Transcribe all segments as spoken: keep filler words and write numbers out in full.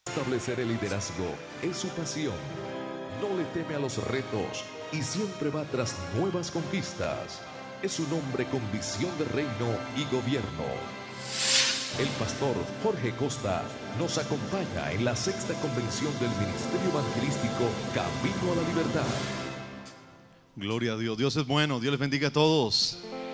Establecer el liderazgo es su pasión. No le teme a los retos y siempre va tras nuevas conquistas. Es un hombre con visión de reino y gobierno. El pastor Jorge Costa nos acompaña en la sexta convención del Ministerio Evangelístico Camino a la Libertad. Gloria a Dios. Dios es bueno. Dios les bendiga a todos.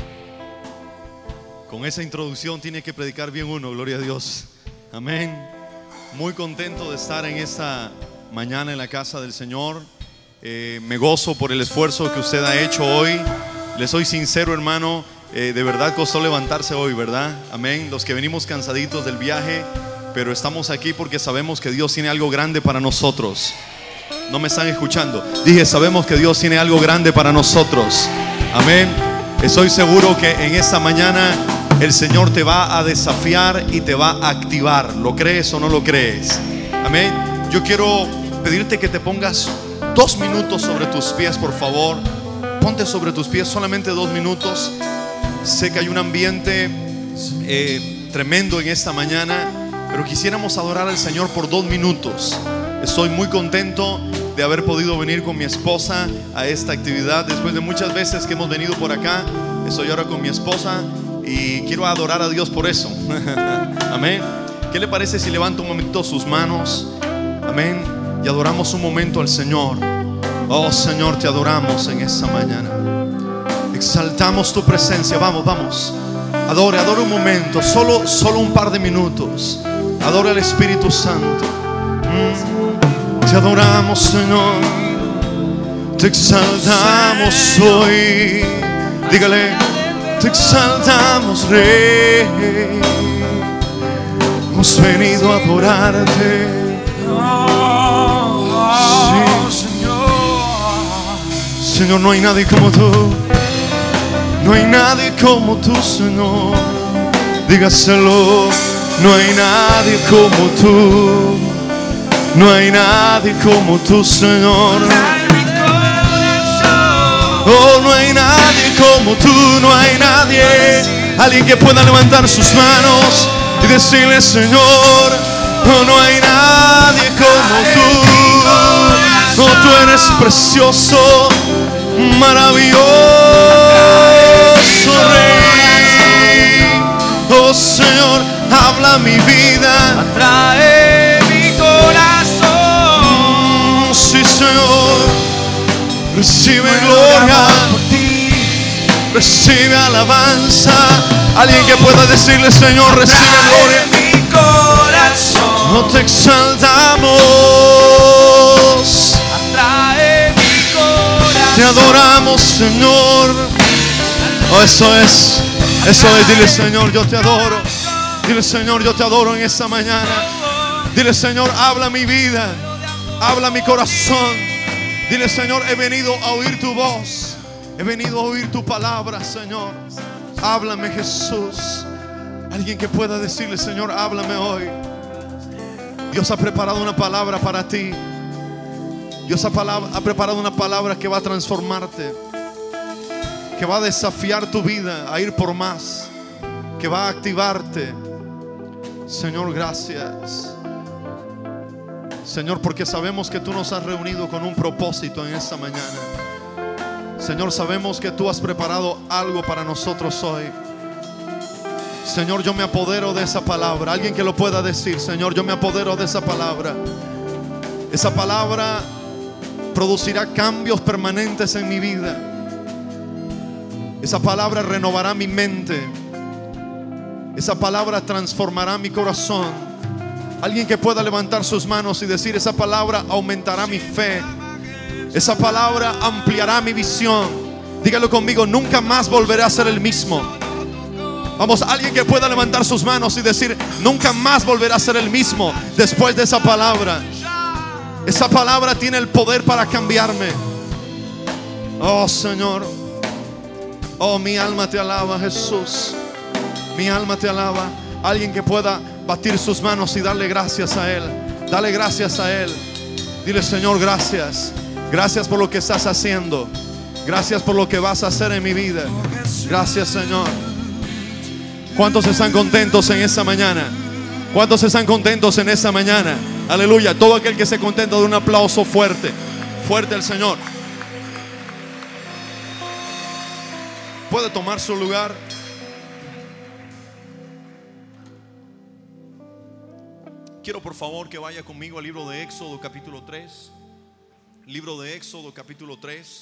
Con esa introducción tiene que predicar bien uno. Gloria a Dios. Amén. Muy contento de estar en esta mañana en la casa del Señor. Eh, me gozo por el esfuerzo que usted ha hecho hoy. Le soy sincero, hermano, eh, de verdad costó levantarse hoy, ¿verdad? Amén. Los que venimos cansaditos del viaje, pero estamos aquí porque sabemos que Dios tiene algo grande para nosotros. No me están escuchando. Dije, sabemos que Dios tiene algo grande para nosotros. Amén. Estoy seguro que en esta mañana el Señor te va a desafiar y te va a activar. ¿Lo crees o no lo crees? Amén. Yo quiero pedirte que te pongas dos minutos sobre tus pies, por favor. Ponte sobre tus pies solamente dos minutos. Sé que hay un ambiente eh, tremendo en esta mañana, pero quisiéramos adorar al Señor por dos minutos. Estoy muy contento de haber podido venir con mi esposa a esta actividad. Después de muchas veces que hemos venido por acá, estoy ahora con mi esposa y quiero adorar a Dios por eso. Amén. ¿Qué le parece si levanta un momento sus manos? Amén. Y adoramos un momento al Señor. Oh Señor, te adoramos en esta mañana. Exaltamos tu presencia. Vamos, vamos. Adore, adore un momento. Solo, solo un par de minutos. Adore al Espíritu Santo. mm. Te adoramos, Señor. Te exaltamos hoy. Dígale. Te exaltamos, Rey. Hemos venido a adorarte. Sí. Señor, no hay nadie como tú. No hay nadie como tú, Señor. Dígaselo. No hay nadie como tú. No hay nadie como tú, Señor. Oh, no hay nadie como tú. No hay nadie. Alguien que pueda levantar sus manos y decirle, Señor, oh, no hay nadie como tú. Oh, tú eres precioso, maravilloso Rey. Oh Señor, habla mi vida, atrae mi corazón. Sí, Señor, recibe gloria, recibe alabanza. Alguien que pueda decirle, Señor, recibe gloria. Mi corazón. No te exaltamos. Atrae mi corazón. Te adoramos, Señor. Oh, eso es. Eso es. Dile, Señor, yo te adoro. Dile, Señor, yo te adoro en esta mañana. Dile, Señor, habla mi vida. Habla mi corazón. Dile, Señor, he venido a oír tu voz. He venido a oír tu palabra, Señor. Háblame, Jesús. Alguien que pueda decirle, Señor, háblame hoy. Dios ha preparado una palabra para ti. Dios ha, palabra, ha preparado una palabra que va a transformarte, que va a desafiar tu vida a ir por más, que va a activarte. Señor, gracias. Señor, porque sabemos que tú nos has reunido con un propósito en esta mañana. Señor, sabemos que tú has preparado algo para nosotros hoy. Señor, yo me apodero de esa palabra. Alguien que lo pueda decir, Señor, yo me apodero de esa palabra. Esa palabra producirá cambios permanentes en mi vida. Esa palabra renovará mi mente. Esa palabra transformará mi corazón. Alguien que pueda levantar sus manos y decir, esa palabra aumentará mi fe. Esa palabra ampliará mi visión. Dígalo conmigo, nunca más volveré a ser el mismo. Vamos, alguien que pueda levantar sus manos y decir, nunca más volveré a ser el mismo después de esa palabra. Esa palabra tiene el poder para cambiarme. Oh Señor. Oh, mi alma te alaba, Jesús. Mi alma te alaba. Alguien que pueda batir sus manos y darle gracias a Él. Dale gracias a Él. Dile, Señor, gracias. Gracias por lo que estás haciendo. Gracias por lo que vas a hacer en mi vida. Gracias, Señor. ¿Cuántos están contentos en esta mañana? ¿Cuántos están contentos en esta mañana? Aleluya. Todo aquel que se contenta de un aplauso fuerte, fuerte al Señor. Puede tomar su lugar. Quiero por favor que vaya conmigo al libro de Éxodo capítulo tres. Libro de Éxodo capítulo tres.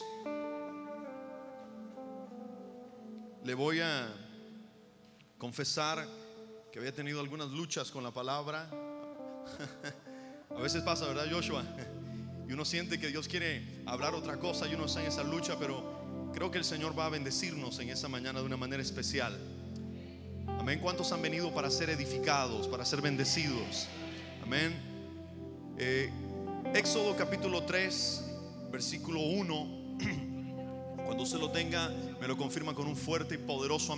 Le voy a confesar que había tenido algunas luchas con la palabra. A veces pasa, ¿verdad, Joshua? Y uno siente que Dios quiere hablar otra cosa y uno está en esa lucha, pero creo que el Señor va a bendecirnos en esta mañana de una manera especial. Amén. ¿Cuántos han venido para ser edificados, para ser bendecidos? Amén. eh, Éxodo capítulo tres, versículo uno. Cuando usted lo tenga, me lo confirma con un fuerte y poderoso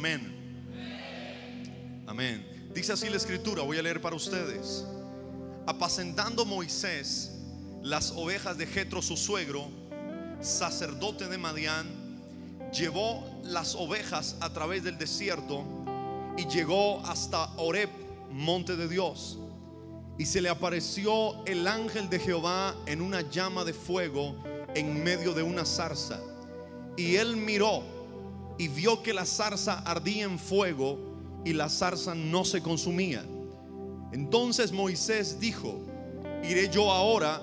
amén. Amén. Dice así la escritura, voy a leer para ustedes. Apacentando Moisés las ovejas de Jetro su suegro, sacerdote de Madián, llevó las ovejas a través del desierto y llegó hasta Horeb, monte de Dios. Y se le apareció el ángel de Jehová en una llama de fuego en medio de una zarza. Y él miró y vio que la zarza ardía en fuego y la zarza no se consumía. Entonces Moisés dijo: iré yo ahora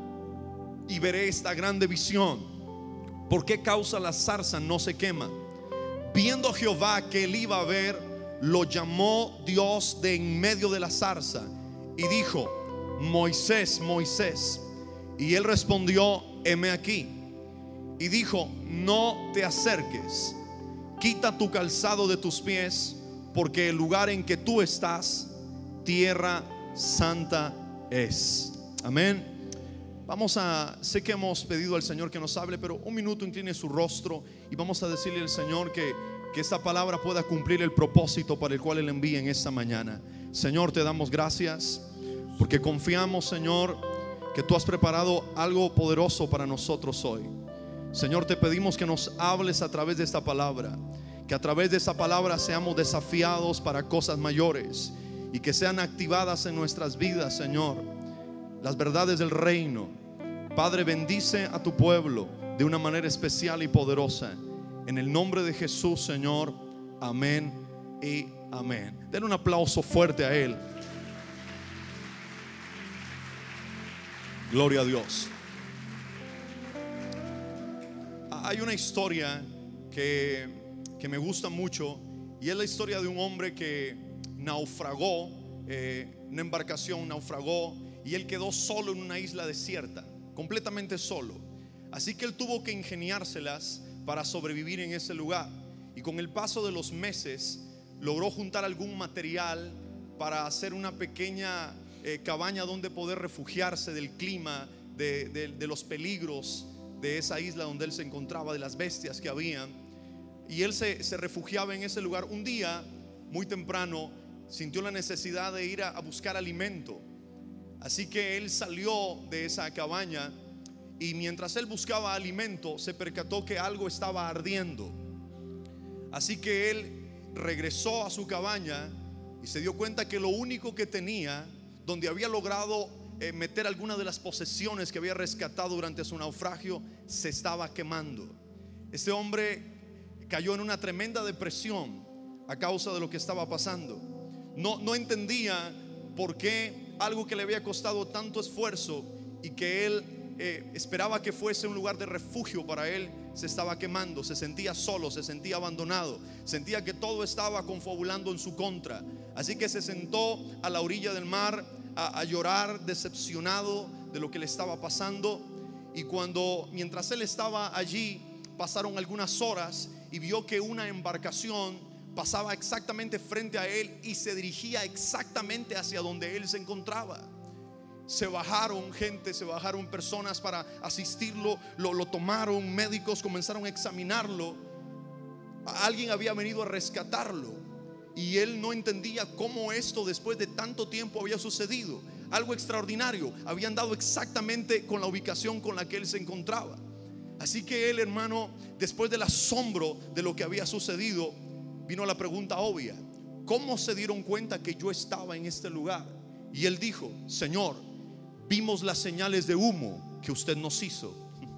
y veré esta grande visión. ¿Por qué causa la zarza no se quema? Viendo Jehová que él iba a ver, lo llamó Dios de en medio de la zarza y dijo: Moisés, Moisés. Y él respondió: heme aquí. Y dijo: no te acerques, quita tu calzado de tus pies, porque el lugar en que tú estás, tierra santa es. Amén. Vamos a, sé que hemos pedido al Señor que nos hable, pero un minuto incline su rostro y vamos a decirle al Señor que, que esta palabra pueda cumplir el propósito para el cual Él envía en esta mañana. Señor, te damos gracias porque confiamos, Señor, que tú has preparado algo poderoso para nosotros hoy. Señor, te pedimos que nos hables a través de esta palabra, que a través de esta palabra seamos desafiados para cosas mayores y que sean activadas en nuestras vidas, Señor, las verdades del reino. Padre, bendice a tu pueblo de una manera especial y poderosa. En el nombre de Jesús, Señor. Amén y amén. Den un aplauso fuerte a Él. Gloria a Dios. Hay una historia que, que me gusta mucho, y es la historia de un hombre que naufragó, eh, una embarcación naufragó, y él quedó solo en una isla desierta, completamente solo. Así que él tuvo que ingeniárselas para sobrevivir en ese lugar. Y con el paso de los meses logró juntar algún material para hacer una pequeña eh, cabaña donde poder refugiarse del clima, de, de, de los peligros de esa isla donde él se encontraba, de las bestias que había. Y él se, se refugiaba en ese lugar. Un día, muy temprano, sintió la necesidad de ir a, a buscar alimento. Así que él salió de esa cabaña y mientras él buscaba alimento se percató que algo estaba ardiendo. Así que él regresó a su cabaña y se dio cuenta que lo único que tenía, donde había logrado eh, meter algunas de las posesiones que había rescatado durante su naufragio, se estaba quemando. Este hombre cayó en una tremenda depresión a causa de lo que estaba pasando. No, no entendía por qué algo que le había costado tanto esfuerzo y que él eh, esperaba que fuese un lugar de refugio para él, se estaba quemando. Se sentía solo, se sentía abandonado, sentía que todo estaba confabulando en su contra. Así que se sentó a la orilla del mar a, a llorar, decepcionado de lo que le estaba pasando. Y cuando, mientras él estaba allí, pasaron algunas horas y vio que una embarcación pasaba exactamente frente a él y se dirigía exactamente hacia donde él se encontraba. Se bajaron gente, se bajaron personas para asistirlo, lo, lo tomaron, médicos comenzaron a examinarlo. Alguien había venido a rescatarlo y él no entendía cómo esto después de tanto tiempo había sucedido. Algo extraordinario, habían dado exactamente con la ubicación con la que él se encontraba. Así que él, hermano, después del asombro de lo que había sucedido, vino la pregunta obvia: ¿cómo se dieron cuenta que yo estaba en este lugar? Y él dijo: Señor, vimos las señales de humo que usted nos hizo.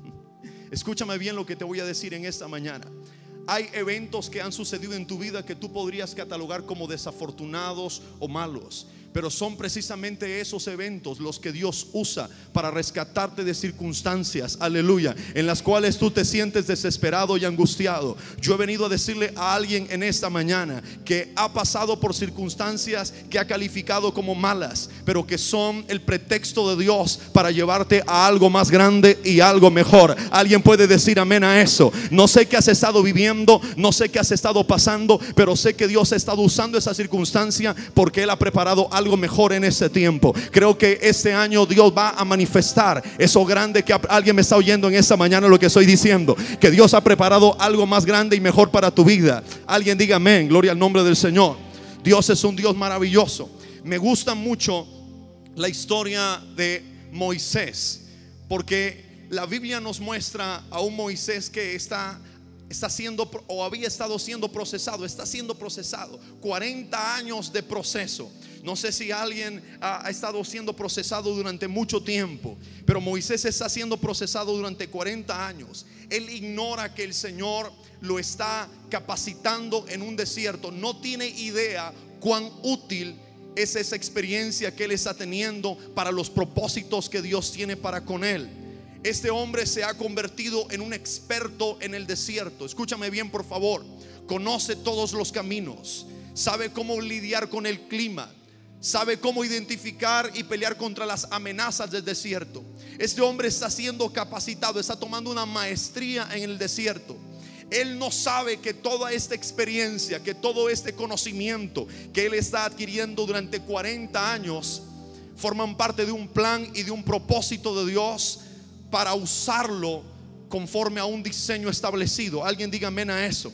Escúchame bien lo que te voy a decir en esta mañana. Hay eventos que han sucedido en tu vida que tú podrías catalogar como desafortunados o malos, pero son precisamente esos eventos los que Dios usa para rescatarte de circunstancias, aleluya, en las cuales tú te sientes desesperado y angustiado. Yo he venido a decirle a alguien en esta mañana que ha pasado por circunstancias que ha calificado como malas, pero que son el pretexto de Dios para llevarte a algo más grande y algo mejor. Alguien puede decir amén a eso. No sé qué has estado viviendo, no sé qué has estado pasando, pero sé que Dios ha estado usando esa circunstancia porque Él ha preparado algo algo mejor en ese tiempo. Creo que este año Dios va a manifestar eso grande que alguien me está oyendo en esta mañana, lo que estoy diciendo, que Dios ha preparado algo más grande y mejor para tu vida. Alguien diga amén, gloria al nombre del Señor. Dios es un Dios maravilloso. Me gusta mucho la historia de Moisés, porque la Biblia nos muestra a un Moisés que está está siendo o había estado siendo procesado, está siendo procesado, cuarenta años de proceso. No sé si alguien ha, ha estado siendo procesado durante mucho tiempo, pero Moisés está siendo procesado durante cuarenta años. Él ignora que el Señor lo está capacitando en un desierto. No tiene idea cuán útil es esa experiencia que él está teniendo para los propósitos que Dios tiene para con él. Este hombre se ha convertido en un experto en el desierto. Escúchame bien, por favor. Conoce todos los caminos, sabe cómo lidiar con el clima, sabe cómo identificar y pelear contra las amenazas del desierto. Este hombre está siendo capacitado, está tomando una maestría en el desierto. Él no sabe que toda esta experiencia, que todo este conocimiento que él está adquiriendo durante cuarenta años forman parte de un plan y de un propósito de Dios para usarlo conforme a un diseño establecido. Alguien diga amén a eso.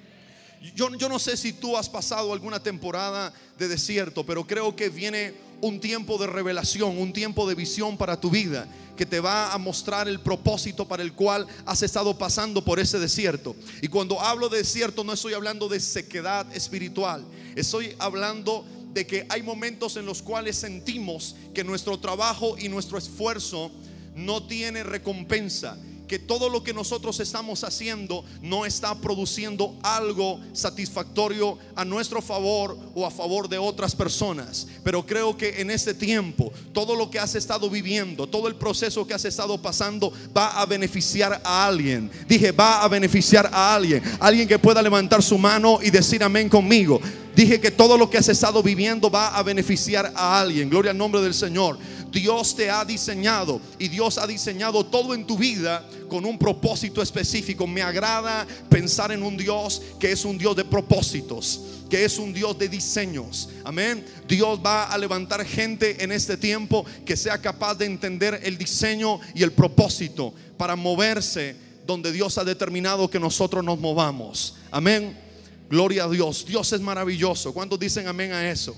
Yo, yo no sé si tú has pasado alguna temporada de desierto, pero creo que viene un tiempo de revelación, un tiempo de visión para tu vida, que te va a mostrar el propósito para el cual has estado pasando por ese desierto. Y cuando hablo de desierto, no estoy hablando de sequedad espiritual, estoy hablando de que hay momentos en los cuales sentimos que nuestro trabajo y nuestro esfuerzo no tiene recompensa, que todo lo que nosotros estamos haciendo no está produciendo algo satisfactorio a nuestro favor o a favor de otras personas. Pero creo que en este tiempo todo lo que has estado viviendo, todo el proceso que has estado pasando va a beneficiar a alguien. Dije, va a beneficiar a alguien. Alguien que pueda levantar su mano y decir amén conmigo. Dije que todo lo que has estado viviendo va a beneficiar a alguien. Gloria al nombre del Señor. Dios te ha diseñado y Dios ha diseñado todo en tu vida con un propósito específico. Me agrada pensar en un Dios que es un Dios de propósitos, que es un Dios de diseños. Amén. Dios va a levantar gente en este tiempo que sea capaz de entender el diseño y el propósito para moverse donde Dios ha determinado que nosotros nos movamos. Amén. Gloria a Dios. Dios es maravilloso. ¿Cuántos dicen amén a eso?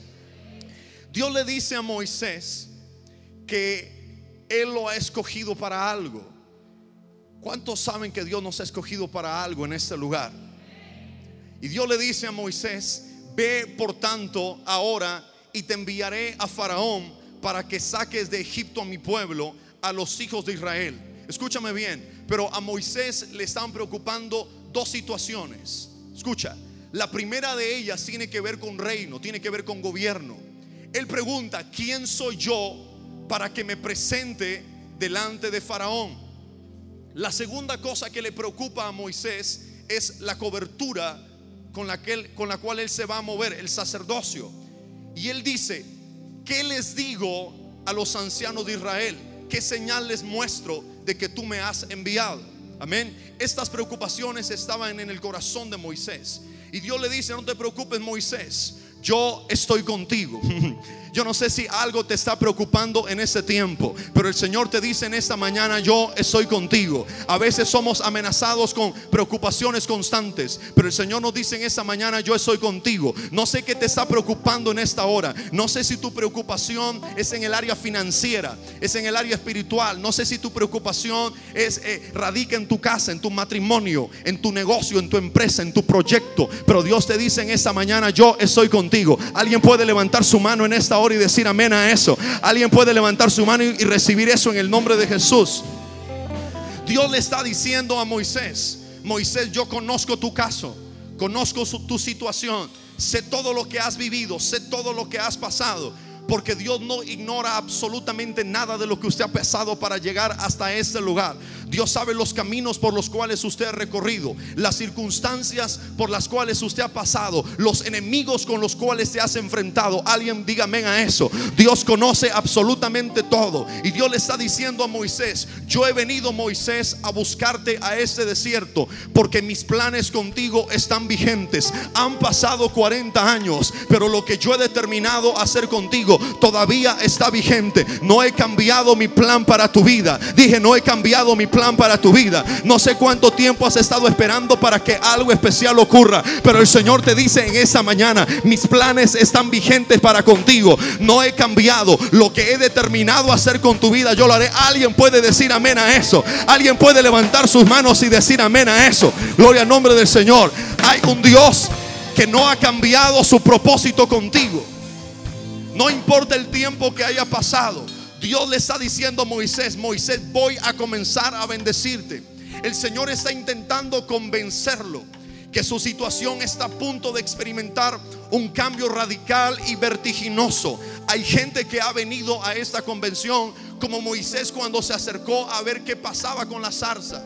Dios le dice a Moisés que Él lo ha escogido para algo. ¿Cuántos saben que Dios nos ha escogido para algo en este lugar? Y Dios le dice a Moisés: ve por tanto ahora y te enviaré a Faraón para que saques de Egipto a mi pueblo, a los hijos de Israel. Escúchame bien, pero a Moisés le están preocupando dos situaciones. Escucha, la primera de ellas tiene que ver con reino, tiene que ver con gobierno. Él pregunta: ¿quién soy yo para que me presente delante de Faraón? La segunda cosa que le preocupa a Moisés es la cobertura con la, que él, con la cual él se va a mover, el sacerdocio. Y él dice: ¿qué les digo a los ancianos de Israel? ¿Qué señal les muestro de que tú me has enviado? Amén. Estas preocupaciones estaban en el corazón de Moisés. Y Dios le dice: no te preocupes, Moisés, yo estoy contigo. Yo no sé si algo te está preocupando en este tiempo, pero el Señor te dice en esta mañana: yo estoy contigo. A veces somos amenazados con preocupaciones constantes, pero el Señor nos dice en esta mañana: yo estoy contigo. No sé qué te está preocupando en esta hora. No sé si tu preocupación es en el área financiera, es en el área espiritual. No sé si tu preocupación es eh, radica en tu casa, en tu matrimonio, en tu negocio, en tu empresa, en tu proyecto. Pero Dios te dice en esta mañana: yo estoy contigo. contigo. Alguien puede levantar su mano en esta hora y decir amén a eso. Alguien puede levantar su mano y, y recibir eso en el nombre de Jesús. Dios le está diciendo a Moisés: Moisés, yo conozco tu caso, conozco su, tu situación, sé todo lo que has vivido, sé todo lo que has pasado. Porque Dios no ignora absolutamente nada de lo que usted ha pasado para llegar hasta este lugar. Dios sabe los caminos por los cuales usted ha recorrido, las circunstancias por las cuales usted ha pasado, los enemigos con los cuales te has enfrentado. Alguien diga amén a eso. Dios conoce absolutamente todo. Y Dios le está diciendo a Moisés: yo he venido, Moisés, a buscarte a este desierto, porque mis planes contigo están vigentes. Han pasado cuarenta años, pero lo que yo he determinado hacer contigo todavía está vigente. No he cambiado mi plan para tu vida. Dije, no he cambiado mi plan para tu vida. No sé cuánto tiempo has estado esperando para que algo especial ocurra, pero el Señor te dice en esta mañana: mis planes están vigentes para contigo. No he cambiado. Lo que he determinado hacer con tu vida, yo lo haré. Alguien puede decir amén a eso. Alguien puede levantar sus manos y decir amén a eso. Gloria al nombre del Señor. Hay un Dios que no ha cambiado su propósito contigo. No importa el tiempo que haya pasado. Dios le está diciendo a Moisés: Moisés, voy a comenzar a bendecirte. El Señor está intentando convencerlo que su situación está a punto de experimentar un cambio radical y vertiginoso. Hay gente que ha venido a esta convención como Moisés cuando se acercó a ver qué pasaba con la zarza,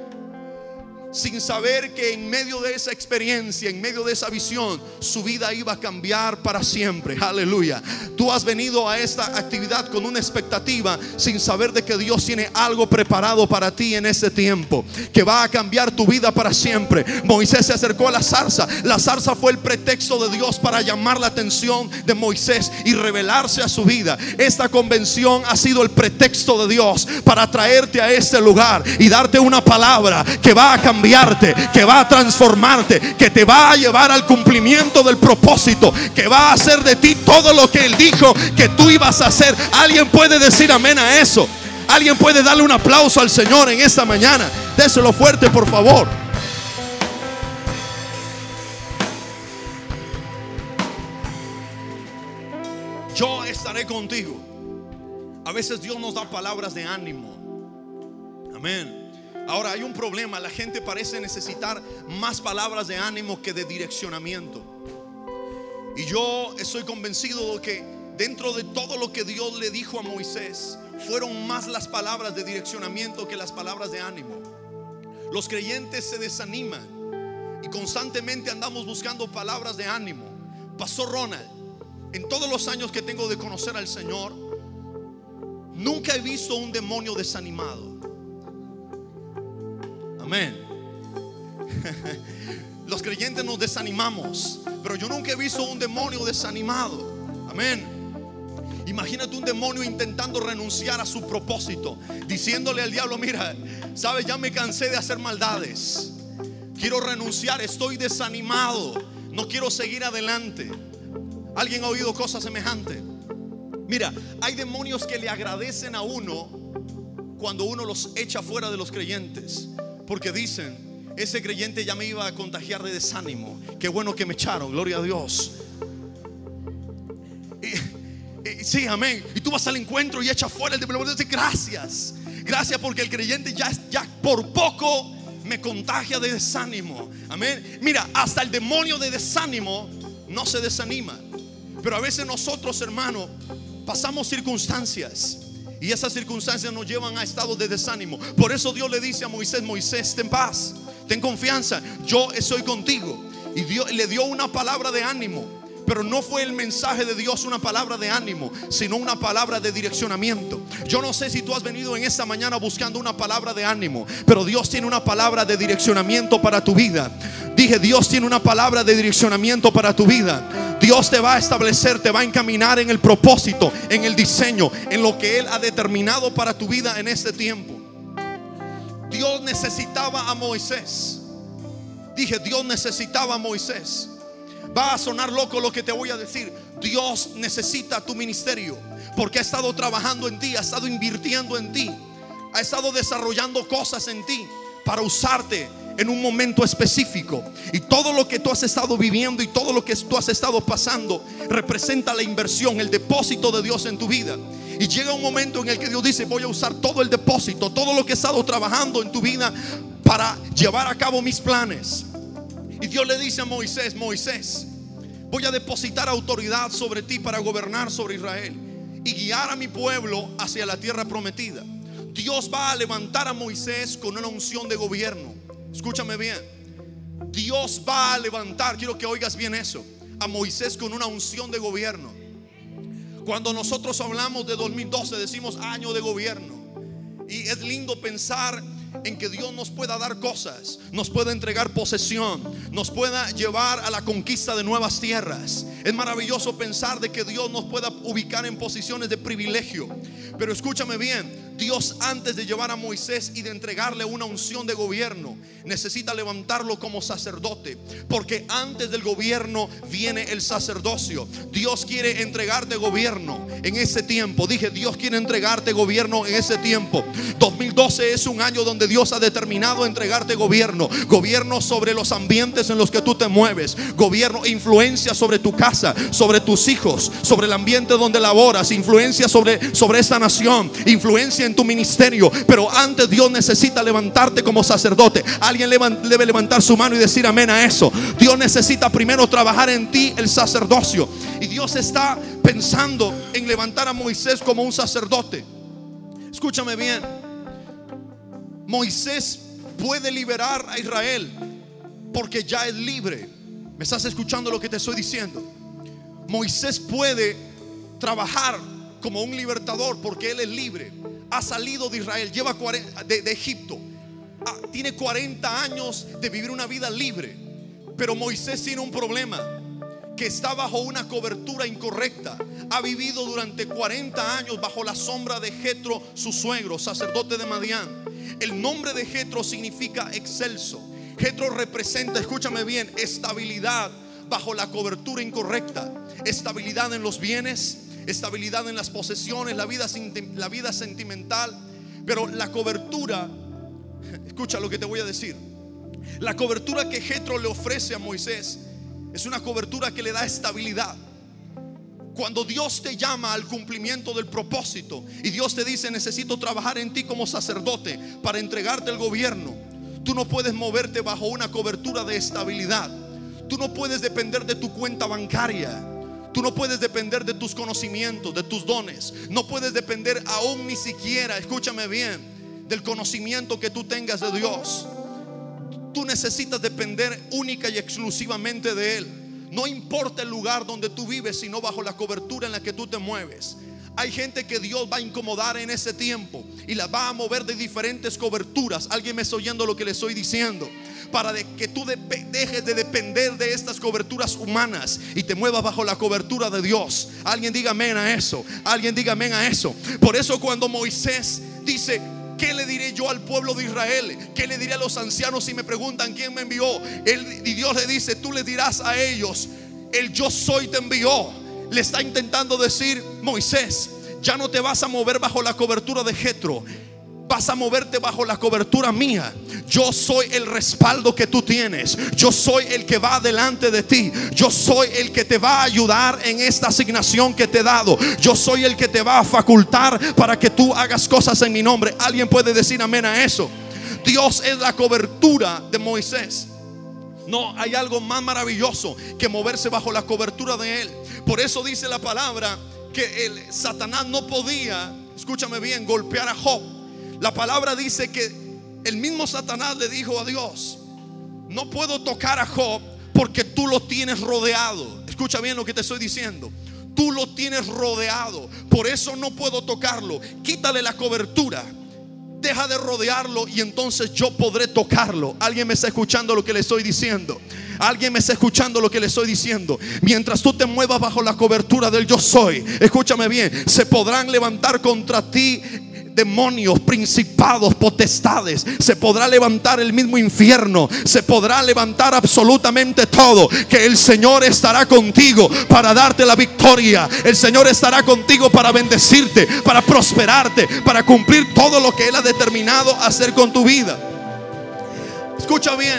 sin saber que en medio de esa experiencia, en medio de esa visión, su vida iba a cambiar para siempre. Aleluya. Tú has venido a esta actividad con una expectativa, sin saber de que Dios tiene algo preparado para ti en este tiempo, que va a cambiar tu vida para siempre. Moisés se acercó a la zarza. La zarza fue el pretexto de Dios para llamar la atención de Moisés y revelarse a su vida. Esta convención ha sido el pretexto de Dios para traerte a este lugar y darte una palabra que va a cambiar, que va a transformarte, que te va a llevar al cumplimiento del propósito, que va a hacer de ti todo lo que Él dijo que tú ibas a hacer. Alguien puede decir amén a eso. Alguien puede darle un aplauso al Señor en esta mañana. Déselo fuerte, por favor. Yo estaré contigo. A veces Dios nos da palabras de ánimo. Amén. Ahora hay un problema. La gente parece necesitar más palabras de ánimo que de direccionamiento. Y yo estoy convencido de que dentro de todo lo que Dios le dijo a Moisés, fueron más las palabras de direccionamiento que las palabras de ánimo. Los creyentes se desaniman y constantemente andamos buscando palabras de ánimo. Pastor Ronald, en todos los años que tengo de conocer al Señor, nunca he visto un demonio desanimado. Amén. Los creyentes nos desanimamos, pero yo nunca he visto un demonio desanimado. Amén. Imagínate un demonio intentando renunciar a su propósito, diciéndole al diablo: mira, sabes, ya me cansé de hacer maldades, quiero renunciar, estoy desanimado, no quiero seguir adelante. ¿Alguien ha oído cosas semejantes? Mira, hay demonios que le agradecen a uno cuando uno los echa fuera de los creyentes, porque dicen: ese creyente ya me iba a contagiar de desánimo, qué bueno que me echaron, gloria a Dios. Y, y, sí, amén. Y tú vas al encuentro y echas fuera el demonio y dices: gracias, gracias, porque el creyente ya, ya por poco me contagia de desánimo. Amén. Mira, hasta el demonio de desánimo no se desanima. Pero a veces nosotros, hermano, pasamos circunstancias y esas circunstancias nos llevan a estados de desánimo. Por eso Dios le dice a Moisés: Moisés, ten paz, ten confianza, yo estoy contigo. Y Dios le dio una palabra de ánimo, pero no fue el mensaje de Dios una palabra de ánimo, sino una palabra de direccionamiento. Yo no sé si tú has venido en esta mañana buscando una palabra de ánimo, pero Dios tiene una palabra de direccionamiento para tu vida. Dije, Dios tiene una palabra de direccionamiento para tu vida. Dios te va a establecer, te va a encaminar en el propósito, en el diseño, en lo que Él ha determinado para tu vida en este tiempo. Dios necesitaba a Moisés. Dije, Dios necesitaba a Moisés. Va a sonar loco lo que te voy a decir. Dios necesita tu ministerio, porque ha estado trabajando en ti, ha estado invirtiendo en ti, ha estado desarrollando cosas en ti para usarte en un momento específico, y todo lo que tú has estado viviendo y todo lo que tú has estado pasando representa la inversión, el depósito de Dios en tu vida. Y llega un momento en el que Dios dice: voy a usar todo el depósito, todo lo que he estado trabajando en tu vida para llevar a cabo mis planes. Y Dios le dice a Moisés: Moisés, voy a depositar autoridad sobre ti para gobernar sobre Israel y guiar a mi pueblo hacia la tierra prometida. Dios va a levantar a Moisés con una unción de gobierno. Escúchame bien, Dios va a levantar, quiero que oigas bien eso, a Moisés con una unción de gobierno. Cuando nosotros hablamos de dos mil doce decimos año de gobierno, y es lindo pensar en que Dios nos pueda dar cosas, nos pueda entregar posesión, nos pueda llevar a la conquista de nuevas tierras. Es maravilloso pensar de que Dios nos pueda ubicar en posiciones de privilegio. Pero escúchame bien, Dios, antes de llevar a Moisés y de entregarle una unción de gobierno, necesita levantarlo como sacerdote, porque antes del gobierno viene el sacerdocio. Dios quiere entregarte gobierno en ese tiempo. Dije, Dios quiere entregarte gobierno en ese tiempo. dos mil doce es un año donde Dios ha determinado entregarte gobierno. Gobierno sobre los ambientes en los que tú te mueves. Gobierno, influencia sobre tu casa, sobre tus hijos, sobre el ambiente donde laboras. Influencia sobre, sobre esta nación. Influencia en tu ministerio. Pero antes Dios necesita levantarte como sacerdote. Alguien debe levantar su mano y decir amén a eso. Dios necesita primero trabajar en ti el sacerdocio. Y Dios está pensando en levantar a Moisés como un sacerdote. Escúchame bien, Moisés puede liberar a Israel porque ya es libre. ¿Me estás escuchando lo que te estoy diciendo? Moisés puede trabajar como un libertador porque él es libre. Ha salido de Israel, lleva cuarenta, de, de Egipto. Ah, tiene cuarenta años de vivir una vida libre. Pero Moisés tiene un problema, que está bajo una cobertura incorrecta. Ha vivido durante cuarenta años bajo la sombra de Jetro, su suegro, sacerdote de Madián. El nombre de Jetro significa excelso. Jetro representa, escúchame bien, estabilidad bajo la cobertura incorrecta. Estabilidad en los bienes, estabilidad en las posesiones, la vida, la vida sentimental. Pero la cobertura, escucha lo que te voy a decir, la cobertura que Jetro le ofrece a Moisés es una cobertura que le da estabilidad. Cuando Dios te llama al cumplimiento del propósito y Dios te dice: necesito trabajar en ti como sacerdote para entregarte el gobierno, tú no puedes moverte bajo una cobertura de estabilidad. Tú no puedes depender de tu cuenta bancaria. Tú no puedes depender de tus conocimientos, de tus dones. No puedes depender aún ni siquiera, escúchame bien, del conocimiento que tú tengas de Dios. Tú necesitas depender única y exclusivamente de Él. No importa el lugar donde tú vives, sino bajo la cobertura en la que tú te mueves. Hay gente que Dios va a incomodar en ese tiempo y la va a mover de diferentes coberturas. Alguien me está oyendo lo que le estoy diciendo, para de que tú de, dejes de depender de estas coberturas humanas y te muevas bajo la cobertura de Dios. Alguien diga amén a eso. Alguien diga amén a eso. Por eso cuando Moisés dice: ¿qué le diré yo al pueblo de Israel? ¿Qué le diré a los ancianos si me preguntan quién me envió? Él, y Dios le dice: tú le dirás a ellos, el yo soy te envió. Le está intentando decir: Moisés, ya no te vas a mover bajo la cobertura de Jetro, vas a moverte bajo la cobertura mía. Yo soy el respaldo que tú tienes. Yo soy el que va delante de ti. Yo soy el que te va a ayudar en esta asignación que te he dado. Yo soy el que te va a facultar para que tú hagas cosas en mi nombre. Alguien puede decir amén a eso. Dios es la cobertura de Moisés. No hay algo más maravilloso que moverse bajo la cobertura de Él. Por eso dice la palabra que el Satanás no podía, escúchame bien, golpear a Job. La palabra dice que el mismo Satanás le dijo a Dios: no puedo tocar a Job porque tú lo tienes rodeado. Escucha bien lo que te estoy diciendo. Tú lo tienes rodeado, por eso no puedo tocarlo. Quítale la cobertura, deja de rodearlo y entonces yo podré tocarlo. Alguien me está escuchando lo que le estoy diciendo. Alguien me está escuchando lo que le estoy diciendo. Mientras tú te muevas bajo la cobertura del yo soy, escúchame bien, se podrán levantar contra ti demonios, principados, potestades. Se podrá levantar el mismo infierno. Se podrá levantar absolutamente todo. Que el Señor estará contigo para darte la victoria. El Señor estará contigo para bendecirte, para prosperarte, para cumplir todo lo que Él ha determinado hacer con tu vida. Escucha bien.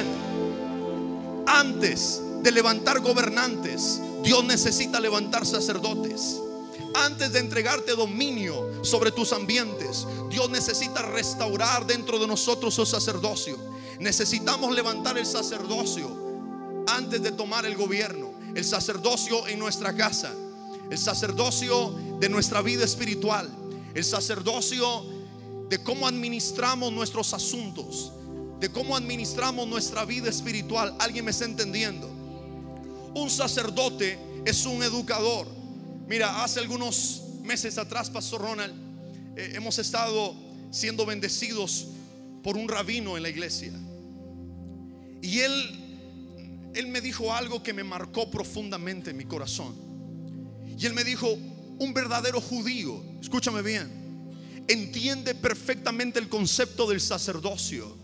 Antes de levantar gobernantes, Dios necesita levantar sacerdotes. Antes de entregarte dominio sobre tus ambientes, Dios necesita restaurar dentro de nosotros su sacerdocio. Necesitamos levantar el sacerdocio antes de tomar el gobierno. El sacerdocio en nuestra casa, el sacerdocio de nuestra vida espiritual, el sacerdocio de cómo administramos nuestros asuntos, de cómo administramos nuestra vida espiritual. ¿Alguien me está entendiendo? Un sacerdote es un educador. Mira, hace algunos meses atrás, Pastor Ronald, eh, hemos estado siendo bendecidos por un rabino en la iglesia. Y él Él me dijo algo que me marcó profundamente en mi corazón. Y él me dijo: un verdadero judío, escúchame bien, entiende perfectamente el concepto del sacerdocio.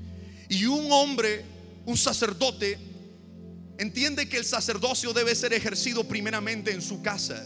Y un hombre, un sacerdote, entiende que el sacerdocio debe ser ejercido primeramente en su casa.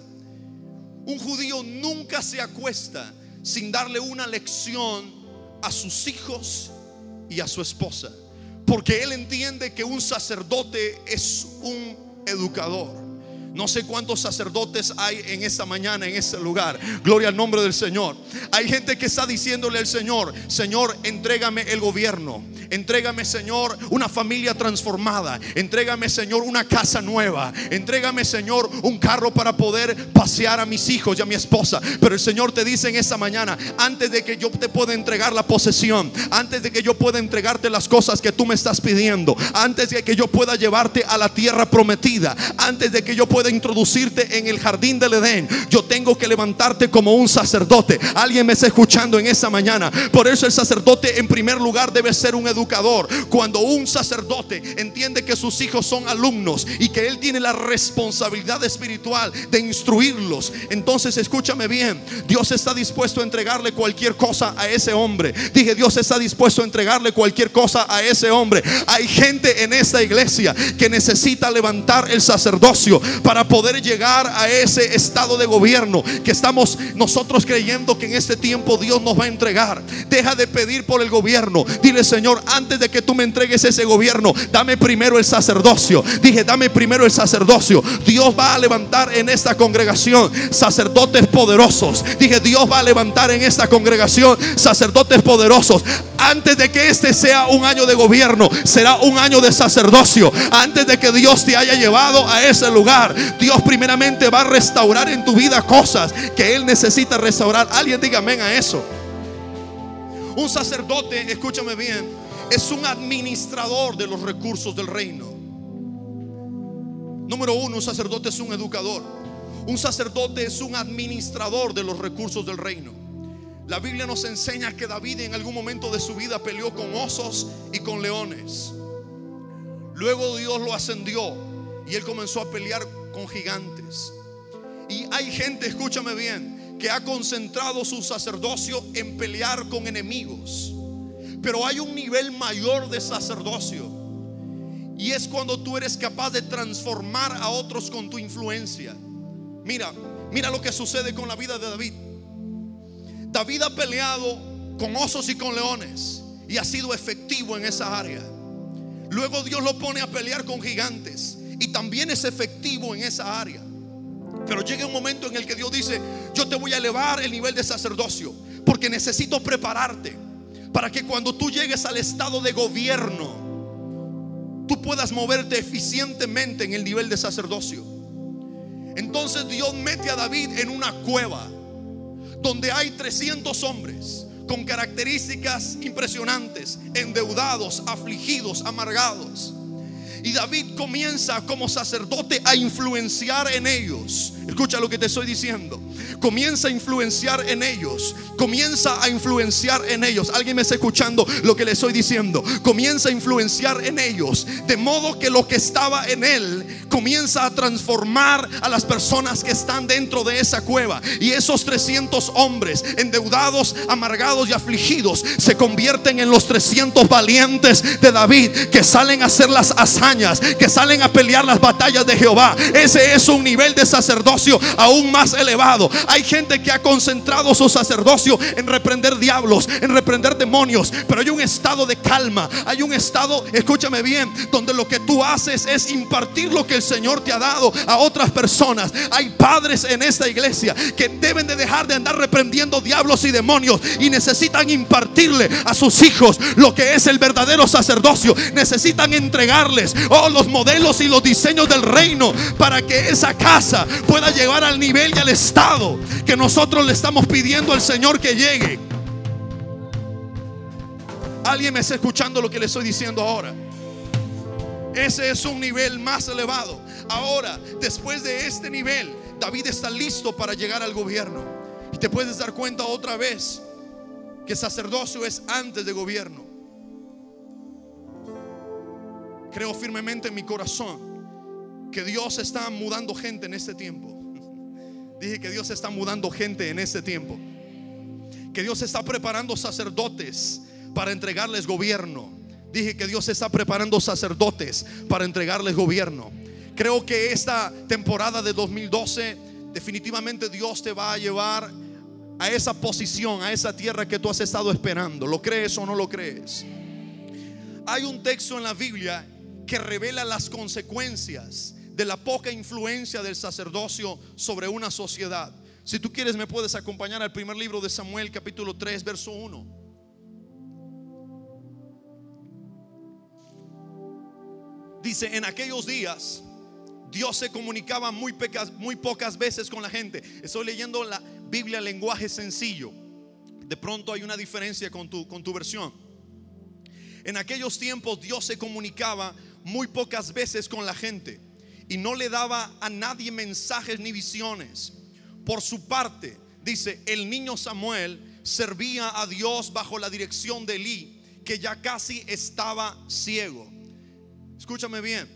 Un judío nunca se acuesta sin darle una lección a sus hijos y a su esposa, porque él entiende que un sacerdote es un educador. No sé cuántos sacerdotes hay en esta mañana en este lugar. Gloria al nombre del Señor. Hay gente que está diciéndole al Señor: Señor, entrégame el gobierno. Entrégame, Señor, una familia transformada. Entrégame, Señor, una casa nueva. Entrégame, Señor, un carro para poder pasear a mis hijos y a mi esposa. Pero el Señor te dice en esta mañana: antes de que yo te pueda entregar la posesión, antes de que yo pueda entregarte las cosas que tú me estás pidiendo, antes de que yo pueda llevarte a la tierra prometida, antes de que yo pueda introducirte en el jardín del Edén, yo tengo que levantarte como un sacerdote. Alguien me está escuchando en esta mañana. Por eso el sacerdote en primer lugar debe ser un educador. Cuando un sacerdote entiende que sus hijos son alumnos y que él tiene la responsabilidad espiritual de instruirlos, entonces escúchame bien, Dios está dispuesto a entregarle cualquier cosa a ese hombre. Dije, Dios está dispuesto a entregarle cualquier cosa a ese hombre. Hay gente en esta iglesia que necesita levantar el sacerdocio para poder llegar a ese estado de gobierno que estamos nosotros creyendo que en este tiempo Dios nos va a entregar. Deja de pedir por el gobierno. Dile: Señor, antes de que tú me entregues ese gobierno, dame primero el sacerdocio. Dije, dame primero el sacerdocio. Dios va a levantar en esta congregación sacerdotes poderosos. Dije, Dios va a levantar en esta congregación sacerdotes poderosos. Antes de que este sea un año de gobierno, será un año de sacerdocio. Antes de que Dios te haya llevado a ese lugar, Dios primeramente va a restaurar en tu vida cosas que Él necesita restaurar. Alguien diga amén a eso. Un sacerdote, escúchame bien, es un administrador de los recursos del reino. Número uno, un sacerdote es un educador. Un sacerdote es un administrador de los recursos del reino. La Biblia nos enseña que David en algún momento de su vida peleó con osos y con leones. Luego Dios lo ascendió y él comenzó a pelear con gigantes. Y hay gente, escúchame bien, que ha concentrado su sacerdocio en pelear con enemigos. Pero hay un nivel mayor de sacerdocio, y es cuando tú eres capaz de transformar a otros con tu influencia. Mira, mira lo que sucede con la vida de David. David ha peleado con osos y con leones y ha sido efectivo en esa área. Luego Dios lo pone a pelear con gigantes y también es efectivo en esa área. Pero llega un momento en el que Dios dice: yo te voy a elevar el nivel de sacerdocio, porque necesito prepararte para que cuando tú llegues al estado de gobierno, tú puedas moverte eficientemente en el nivel de sacerdocio. Entonces Dios mete a David en una cueva donde hay trescientos hombres con características impresionantes, endeudados, afligidos, amargados. Y David comienza como sacerdote a influenciar en ellos. Escucha lo que te estoy diciendo. Comienza a influenciar en ellos. Comienza a influenciar en ellos. ¿Alguien me está escuchando lo que le estoy diciendo? Comienza a influenciar en ellos, de modo que lo que estaba en él comienza a transformar a las personas que están dentro de esa cueva. Y esos trescientos hombres endeudados, amargados y afligidos se convierten en los trescientos valientes de David, que salen a hacer las hazañas, que salen a pelear las batallas de Jehová. Ese es un nivel de sacerdocio sacerdocio aún más elevado. Hay gente que ha concentrado su sacerdocio en reprender diablos, en reprender demonios, pero hay un estado de calma, hay un estado, escúchame bien, donde lo que tú haces es impartir lo que el Señor te ha dado a otras personas. Hay padres en esta iglesia que deben de dejar de andar reprendiendo diablos y demonios y necesitan impartirle a sus hijos lo que es el verdadero sacerdocio. Necesitan entregarles oh, los modelos y los diseños del reino para que esa casa pueda llegar al nivel y al estado que nosotros le estamos pidiendo al Señor que llegue. ¿Alguien me está escuchando lo que le estoy diciendo ahora? Ese es un nivel más elevado. Ahora, después de este nivel, David está listo para llegar al gobierno. Y te puedes dar cuenta otra vez que sacerdocio es antes de gobierno. Creo firmemente en mi corazón que Dios está mudando gente en este tiempo. Dije que Dios está mudando gente en este tiempo. Que Dios está preparando sacerdotes para entregarles gobierno. Dije que Dios está preparando sacerdotes para entregarles gobierno. Creo que esta temporada de dos mil doce definitivamente Dios te va a llevar a esa posición, a esa tierra que tú has estado esperando. ¿Lo crees o no lo crees? Hay un texto en la Biblia que revela las consecuencias de la poca influencia del sacerdocio sobre una sociedad. Si tú quieres me puedes acompañar al primer libro de Samuel, capítulo tres, verso uno. Dice: en aquellos días Dios se comunicaba muy, pecas, muy pocas veces con la gente. Estoy leyendo la Biblia en lenguaje sencillo. De pronto hay una diferencia con tu, con tu versión. En aquellos tiempos Dios se comunicaba muy pocas veces con la gente y no le daba a nadie mensajes ni visiones. Por su parte, dice, el niño Samuel servía a Dios bajo la dirección de Elí, que ya casi estaba ciego. Escúchame bien.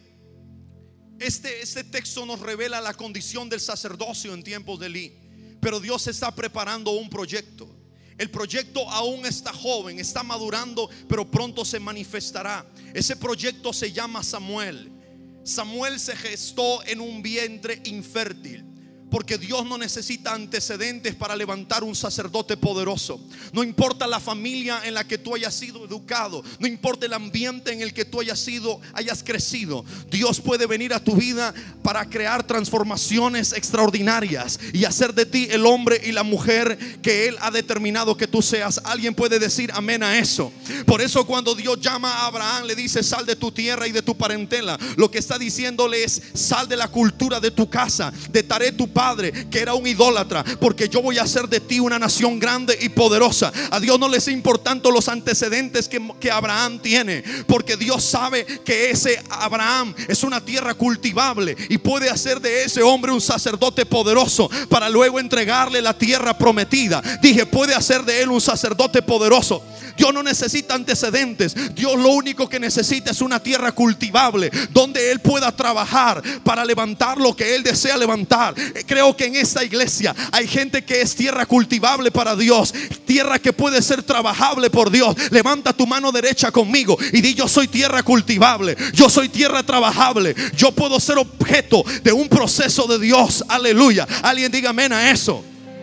Este, este texto nos revela la condición del sacerdocio en tiempos de Elí. Pero Dios está preparando un proyecto. El proyecto aún está joven, está madurando, pero pronto se manifestará. Ese proyecto se llama Samuel. Samuel se gestó en un vientre infértil, porque Dios no necesita antecedentes para levantar un sacerdote poderoso. No importa la familia en la que tú hayas sido educado, no importa el ambiente en el que tú hayas sido, hayas crecido, Dios puede venir a tu vida para crear transformaciones extraordinarias y hacer de ti el hombre y la mujer que Él ha determinado que tú seas. Alguien puede decir amén a eso. Por eso cuando Dios llama a Abraham, le dice: sal de tu tierra y de tu parentela. Lo que está diciéndole es: sal de la cultura de tu casa, de Taré tu padre, que era un idólatra, porque yo voy a hacer de ti una nación grande y poderosa. A Dios no le es importante los antecedentes que, que Abraham tiene, porque Dios sabe que ese Abraham es una tierra cultivable y puede hacer de ese hombre un sacerdote poderoso para luego entregarle la tierra prometida. Dije, puede hacer de él un sacerdote poderoso. Dios no necesita antecedentes. Dios lo único que necesita es una tierra cultivable donde Él pueda trabajar para levantar lo que Él desea levantar. Creo que en esta iglesia hay gente que es tierra cultivable para Dios, tierra que puede ser trabajable por Dios. Levanta tu mano derecha conmigo y di: yo soy tierra cultivable, yo soy tierra trabajable, yo puedo ser objeto de un proceso de Dios. Aleluya. Alguien diga amén a eso.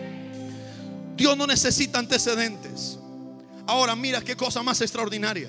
Dios no necesita antecedentes. Ahora mira qué cosa más extraordinaria.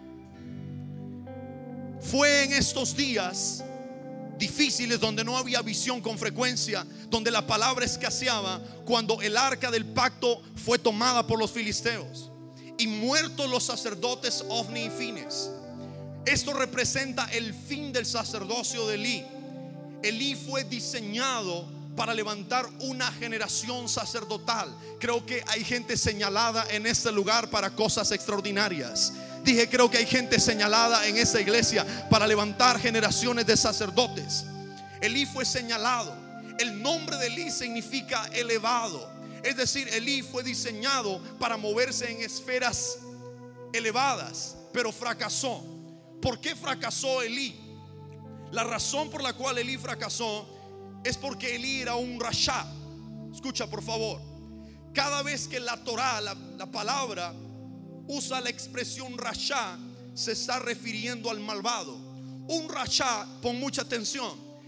Fue en estos días difíciles donde no había visión con frecuencia, donde la palabra escaseaba, cuando el arca del pacto fue tomada por los filisteos y muertos los sacerdotes Ofni y Fines. Esto representa el fin del sacerdocio de Elí. Elí fue diseñado para levantar una generación sacerdotal. Creo que hay gente señalada en este lugar para cosas extraordinarias. Dije, creo que hay gente señalada en esta iglesia para levantar generaciones de sacerdotes. Elí fue señalado. El nombre de Elí significa elevado. Es decir, Elí fue diseñado para moverse en esferas elevadas, pero fracasó. ¿Por qué fracasó Elí? La razón por la cual Elí fracasó es porque Elí era un rasha. Escucha por favor. Cada vez que la Torah, la, la palabra, usa la expresión rasha, se está refiriendo al malvado. Un rasha, pon mucha atención,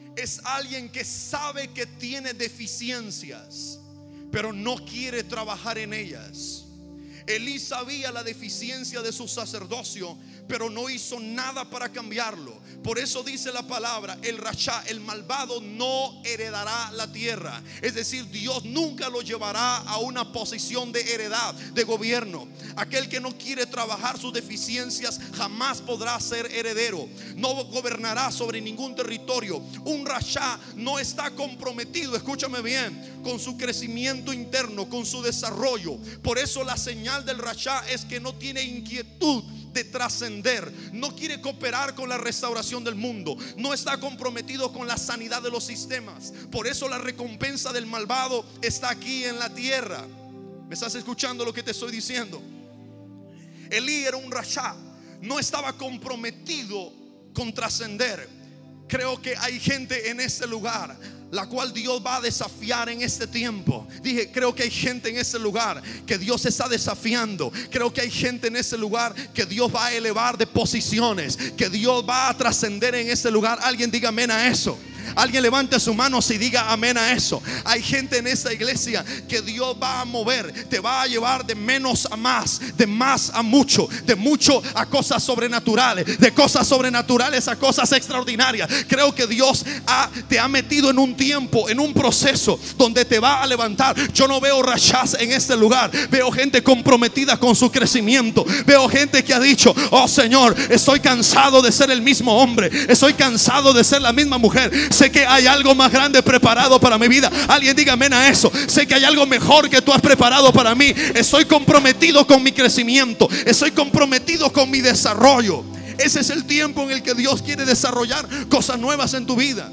es alguien que sabe que tiene deficiencias, pero no quiere trabajar en ellas. Elí sabía la deficiencia de su sacerdocio, pero no hizo nada para cambiarlo. Por eso dice la palabra: el rachá, el malvado, no heredará la tierra. Es decir, Dios nunca lo llevará a una posición de heredad, de gobierno. Aquel que no quiere trabajar sus deficiencias jamás podrá ser heredero. No gobernará sobre ningún territorio. Un rachá no está comprometido, escúchame bien, con su crecimiento interno, con su desarrollo. Por eso la señal del rachá es que no tiene inquietud de trascender, no quiere cooperar con la restauración del mundo, no está comprometido con la sanidad de los sistemas. Por eso la recompensa del malvado está aquí en la tierra. ¿Me estás escuchando lo que te estoy diciendo? Elí era un rachá, no estaba comprometido con trascender. Creo que hay gente en este lugar la cual Dios va a desafiar en este tiempo. Dije, creo que hay gente en este lugar que Dios está desafiando. Creo que hay gente en este lugar que Dios va a elevar de posiciones, que Dios va a trascender en este lugar. Alguien diga amén a eso. Alguien levante su mano y diga amén a eso. Hay gente en esta iglesia que Dios va a mover, te va a llevar de menos a más, de más a mucho, de mucho a cosas sobrenaturales, de cosas sobrenaturales a cosas extraordinarias. Creo que Dios ha, te ha metido en un tiempo, en un proceso donde te va a levantar. Yo no veo rachás en este lugar, veo gente comprometida con su crecimiento. Veo gente que ha dicho: oh Señor, estoy cansado de ser el mismo hombre, estoy cansado de ser la misma mujer. Sé que hay algo más grande preparado para mi vida. Alguien diga amén a eso. Sé que hay algo mejor que tú has preparado para mí. Estoy comprometido con mi crecimiento, estoy comprometido con mi desarrollo. Ese es el tiempo en el que Dios quiere desarrollar cosas nuevas en tu vida.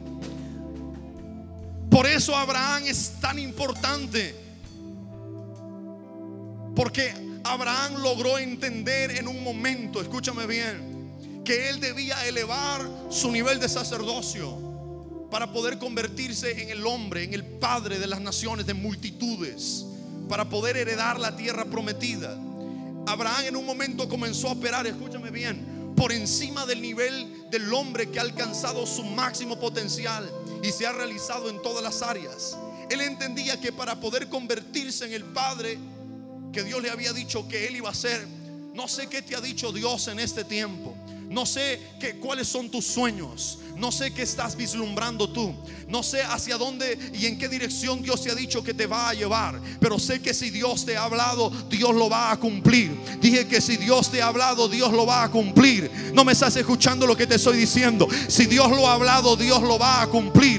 Por eso Abraham es tan importante, porque Abraham logró entender en un momento, escúchame bien, que él debía elevar su nivel de sacerdocio para poder convertirse en el hombre, en el padre de las naciones, de multitudes, para poder heredar la tierra prometida. Abraham en un momento comenzó a operar, escúchame bien, por encima del nivel del hombre que ha alcanzado su máximo potencial y se ha realizado en todas las áreas. Él entendía que para poder convertirse en el padre que Dios le había dicho que él iba a ser, no sé qué te ha dicho Dios en este tiempo. No sé que, cuáles son tus sueños. No sé qué estás vislumbrando tú. No sé hacia dónde y en qué dirección Dios te ha dicho que te va a llevar. Pero sé que si Dios te ha hablado, Dios lo va a cumplir. Dije que si Dios te ha hablado, Dios lo va a cumplir. No me estás escuchando lo que te estoy diciendo. Si Dios lo ha hablado, Dios lo va a cumplir.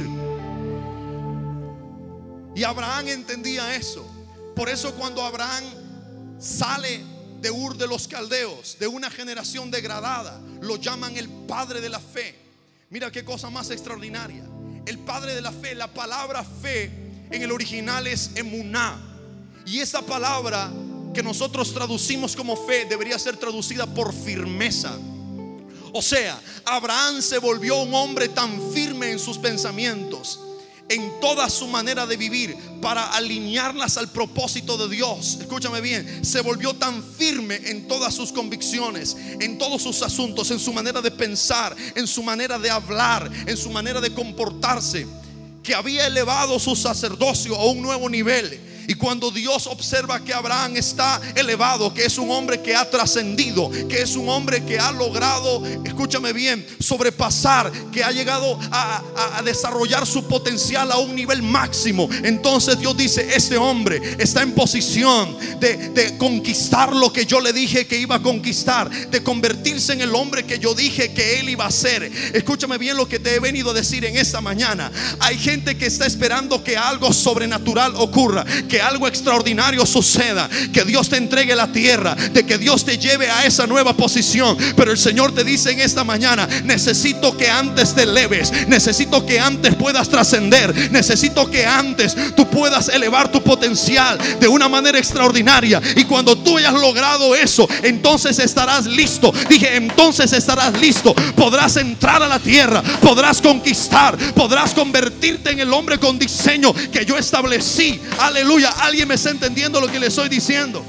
Y Abraham entendía eso. Por eso cuando Abraham sale de Ur de los Caldeos, de una generación degradada, lo llaman el padre de la fe. Mira qué cosa más extraordinaria. El padre de la fe, la palabra fe en el original es emuná. Y esa palabra que nosotros traducimos como fe debería ser traducida por firmeza. O sea, Abraham se volvió un hombre tan firme en sus pensamientos, en toda su manera de vivir, para alinearlas al propósito de Dios. Escúchame bien, se volvió tan firme en todas sus convicciones, en todos sus asuntos, en su manera de pensar, en su manera de hablar, en su manera de comportarse, que había elevado su sacerdocio a un nuevo nivel. Y cuando Dios observa que Abraham está elevado, que es un hombre que ha trascendido, que es un hombre que ha logrado, escúchame bien, sobrepasar, que ha llegado a, a, a desarrollar su potencial a un nivel máximo, entonces Dios dice: este hombre está en posición de, de conquistar lo que yo le dije que iba a conquistar, de convertirse en el hombre que yo dije que él iba a ser. Escúchame bien lo que te he venido a decir en esta mañana. Hay gente que está esperando que algo sobrenatural ocurra, que algo extraordinario suceda, que Dios te entregue la tierra, de que Dios te lleve a esa nueva posición. Pero el Señor te dice en esta mañana: necesito que antes te eleves, necesito que antes puedas trascender, necesito que antes tú puedas elevar tu potencial de una manera extraordinaria. Y cuando tú hayas logrado eso, entonces estarás listo. Dije, entonces estarás listo. Podrás entrar a la tierra, podrás conquistar, podrás convertirte en el hombre con diseño que yo establecí. Aleluya. ¿Alguien me está entendiendo lo que le estoy diciendo?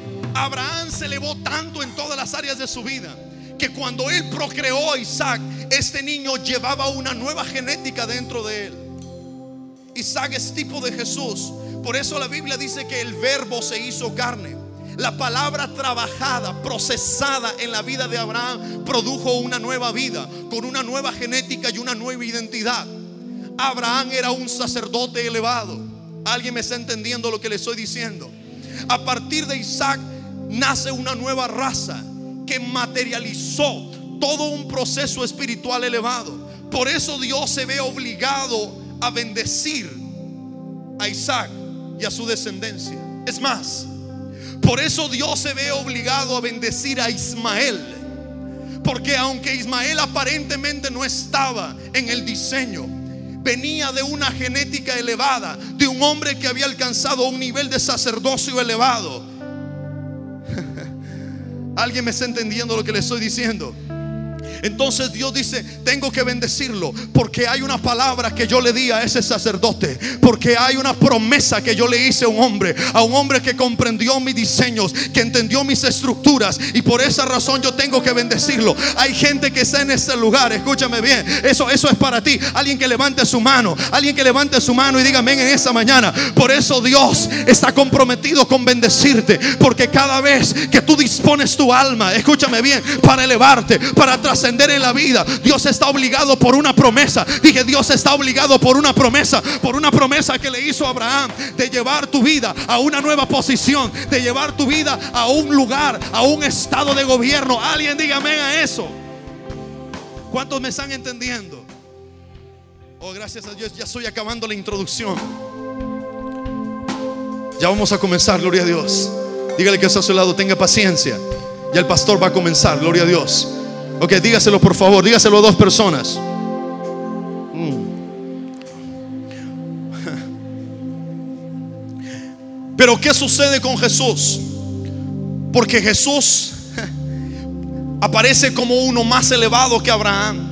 Abraham se elevó tanto en todas las áreas de su vida, que cuando él procreó a Isaac, este niño llevaba una nueva genética dentro de él. Isaac es tipo de Jesús. Por eso la Biblia dice que el verbo se hizo carne. La palabra trabajada, procesada en la vida de Abraham, produjo una nueva vida, con una nueva genética y una nueva identidad. Abraham era un sacerdote elevado. ¿Alguien me está entendiendo lo que le estoy diciendo? A partir de Isaac nace una nueva raza que materializó todo un proceso espiritual elevado. Por eso Dios se ve obligado a bendecir a Isaac y a su descendencia. Es más, por eso Dios se ve obligado a bendecir a Ismael. Porque aunque Ismael aparentemente no estaba en el diseño, venía de una genética elevada, de un hombre que había alcanzado un nivel de sacerdocio elevado. ¿Alguien me está entendiendo lo que le estoy diciendo? Entonces Dios dice: tengo que bendecirlo porque hay una palabra que yo le di a ese sacerdote, porque hay una promesa que yo le hice a un hombre, a un hombre que comprendió mis diseños, que entendió mis estructuras, y por esa razón yo tengo que bendecirlo. Hay gente que está en este lugar, escúchame bien, eso, eso es para ti. Alguien que levante su mano, alguien que levante su mano y diga amén en esta mañana. Por eso Dios está comprometido con bendecirte, porque cada vez que tú dispones tu alma, escúchame bien, para elevarte, para trascender en la vida, Dios está obligado por una promesa. Dije, Dios está obligado por una promesa, por una promesa que le hizo a Abraham, de llevar tu vida a una nueva posición, de llevar tu vida a un lugar, a un estado de gobierno. Alguien diga amén a eso. ¿Cuántos me están entendiendo? Oh, gracias a Dios, ya estoy acabando la introducción. Ya vamos a comenzar, gloria a Dios. Dígale que está a su lado, tenga paciencia. Ya el pastor va a comenzar, gloria a Dios. Ok, dígaselo por favor, dígaselo a dos personas. mm. Pero ¿qué sucede con Jesús? Porque Jesús aparece como uno más elevado que Abraham.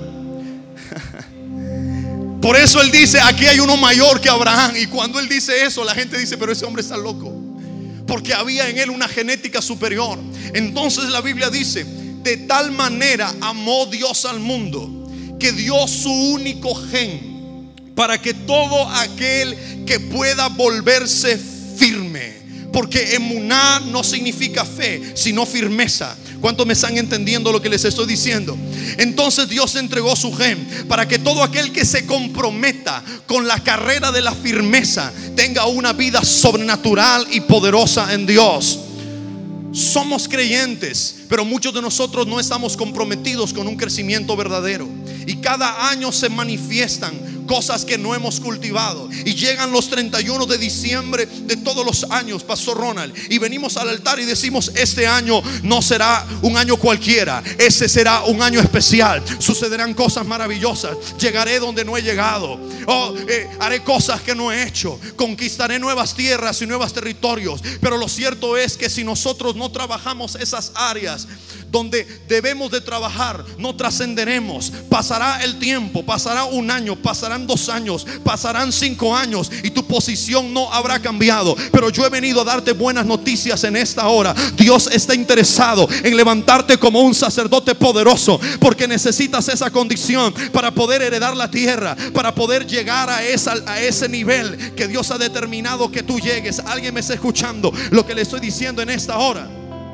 Por eso Él dice: aquí hay uno mayor que Abraham. Y cuando Él dice eso, la gente dice: pero ese hombre está loco, porque había en Él una genética superior. Entonces la Biblia dice: de tal manera amó Dios al mundo, que dio su único gen, para que todo aquel que pueda volverse firme. Porque emuná no significa fe, sino firmeza. ¿Cuántos me están entendiendo lo que les estoy diciendo? Entonces Dios entregó su gen para que todo aquel que se comprometa con la carrera de la firmeza tenga una vida sobrenatural y poderosa en Dios. Somos creyentes, pero muchos de nosotros no estamos comprometidos con un crecimiento verdadero. Y cada año se manifiestan cosas que no hemos cultivado. Y llegan los treinta y uno de diciembre de todos los años, Pastor Ronald, y venimos al altar y decimos: este año no será un año cualquiera, ese será un año especial. Sucederán cosas maravillosas. Llegaré donde no he llegado. Oh, eh, haré cosas que no he hecho. Conquistaré nuevas tierras y nuevos territorios. Pero lo cierto es que si nosotros no trabajamos esas áreas donde debemos de trabajar, no trascenderemos. Pasará el tiempo, pasará un año, pasarán dos años, pasarán cinco años y tu posición no habrá cambiado. Pero yo he venido a darte buenas noticias en esta hora. Dios está interesado en levantarte como un sacerdote poderoso, porque necesitas esa condición para poder heredar la tierra, para poder llegar a, esa, a ese nivel que Dios ha determinado que tú llegues. Alguien me está escuchando lo que le estoy diciendo en esta hora.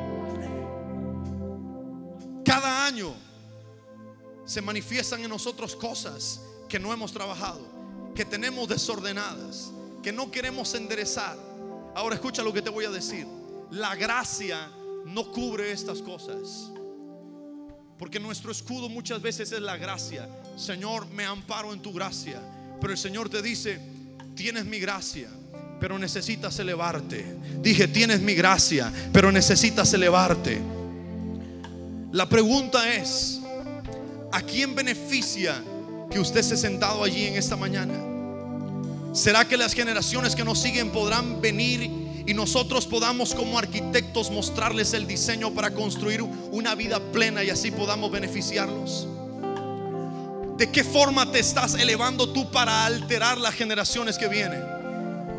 Cada año se manifiestan en nosotros cosas que no hemos trabajado, que tenemos desordenadas, que no queremos enderezar. Ahora escucha lo que te voy a decir. La gracia no cubre estas cosas, porque nuestro escudo muchas veces es la gracia. Señor, me amparo en tu gracia. Pero el Señor te dice: tienes mi gracia, pero necesitas elevarte. Dije, tienes mi gracia, pero necesitas elevarte. La pregunta es: ¿a quién beneficia que usted esté sentado allí en esta mañana? ¿Será que las generaciones que nos siguen podrán venir y nosotros podamos como arquitectos mostrarles el diseño para construir una vida plena y así podamos beneficiarlos? ¿De qué forma te estás elevando tú para alterar las generaciones que vienen?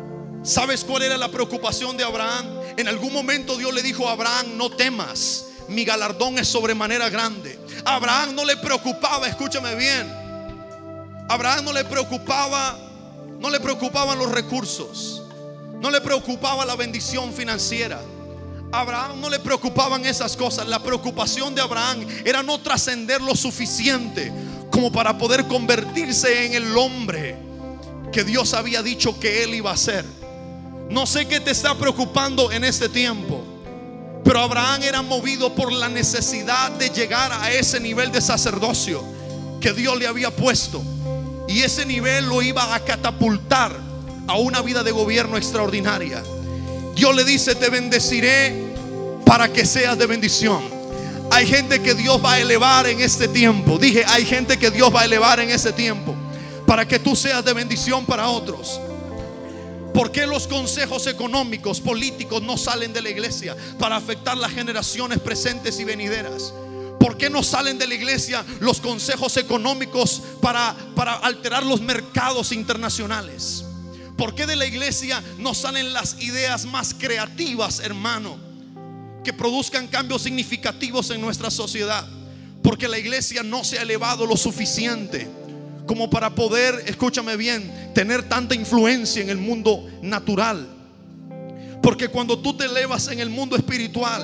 ¿Sabes cuál era la preocupación de Abraham? En algún momento Dios le dijo a Abraham: no temas, mi galardón es sobremanera grande. A Abraham no le preocupaba, escúchame bien, a Abraham no le preocupaba, no le preocupaban los recursos, no le preocupaba la bendición financiera. A Abraham no le preocupaban esas cosas. La preocupación de Abraham era no trascender lo suficiente como para poder convertirse en el hombre que Dios había dicho que él iba a ser. No sé qué te está preocupando en este tiempo, pero Abraham era movido por la necesidad de llegar a ese nivel de sacerdocio que Dios le había puesto. Y ese nivel lo iba a catapultar a una vida de gobierno extraordinaria. Dios le dice: te bendeciré para que seas de bendición. Hay gente que Dios va a elevar en este tiempo. Dije, hay gente que Dios va a elevar en este tiempo para que tú seas de bendición para otros. ¿Por qué los consejos económicos, políticos no salen de la iglesia para afectar las generaciones presentes y venideras? ¿Por qué no salen de la iglesia los consejos económicos para, para alterar los mercados internacionales? ¿Por qué de la iglesia no salen las ideas más creativas, hermano, que produzcan cambios significativos en nuestra sociedad? Porque la iglesia no se ha elevado lo suficiente como para poder, escúchame bien, tener tanta influencia en el mundo natural. Porque cuando tú te elevas en el mundo espiritual,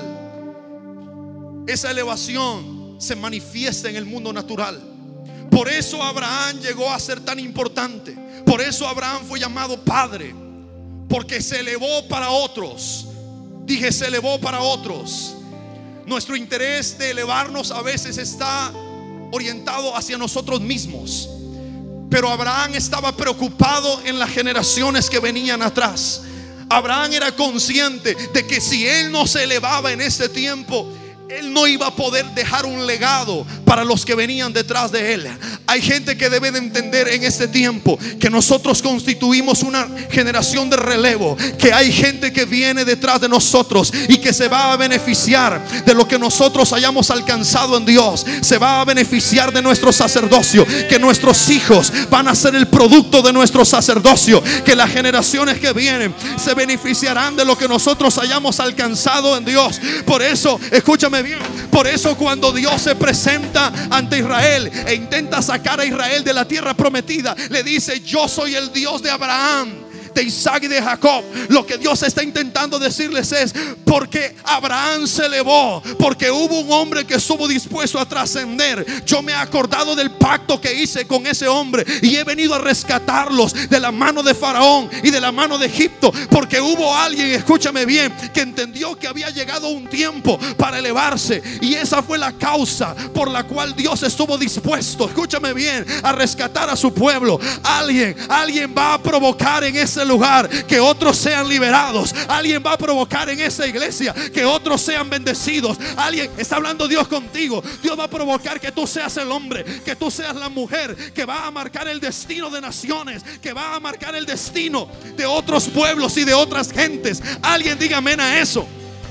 esa elevación se manifiesta en el mundo natural. Por eso Abraham llegó a ser tan importante. Por eso Abraham fue llamado padre, porque se elevó para otros. Dije, se elevó para otros. Nuestro interés de elevarnos a veces está orientado hacia nosotros mismos, pero Abraham estaba preocupado en las generaciones que venían atrás. Abraham era consciente de que si él no se elevaba en ese tiempo, él no iba a poder dejar un legado para los que venían detrás de él. Hay gente que debe de entender en este tiempo que nosotros constituimos una generación de relevo, que hay gente que viene detrás de nosotros y que se va a beneficiar de lo que nosotros hayamos alcanzado en Dios. Se va a beneficiar de nuestro sacerdocio, que nuestros hijos van a ser el producto de nuestro sacerdocio, que las generaciones que vienen se beneficiarán de lo que nosotros hayamos alcanzado en Dios. Por eso, escúchame bien, por eso cuando Dios se presenta ante Israel e intenta sacar a Israel de la tierra prometida, le dice: yo soy el Dios de Abraham, de Isaac y de Jacob. Lo que Dios está intentando decirles es: porque Abraham se elevó, porque hubo un hombre que estuvo dispuesto a trascender, yo me he acordado del pacto que hice con ese hombre y he venido a rescatarlos de la mano de Faraón y de la mano de Egipto. Porque hubo alguien, escúchame bien, que entendió que había llegado un tiempo para elevarse, y esa fue la causa por la cual Dios estuvo dispuesto, escúchame bien, a rescatar a su pueblo. Alguien, alguien va a provocar en ese lugar que otros sean liberados. Alguien va a provocar en esa iglesia que otros sean bendecidos. Alguien, está hablando Dios contigo. Dios va a provocar que tú seas el hombre, que tú seas la mujer que va a marcar el destino de naciones, que va a marcar el destino de otros pueblos y de otras gentes. Alguien diga amén a eso.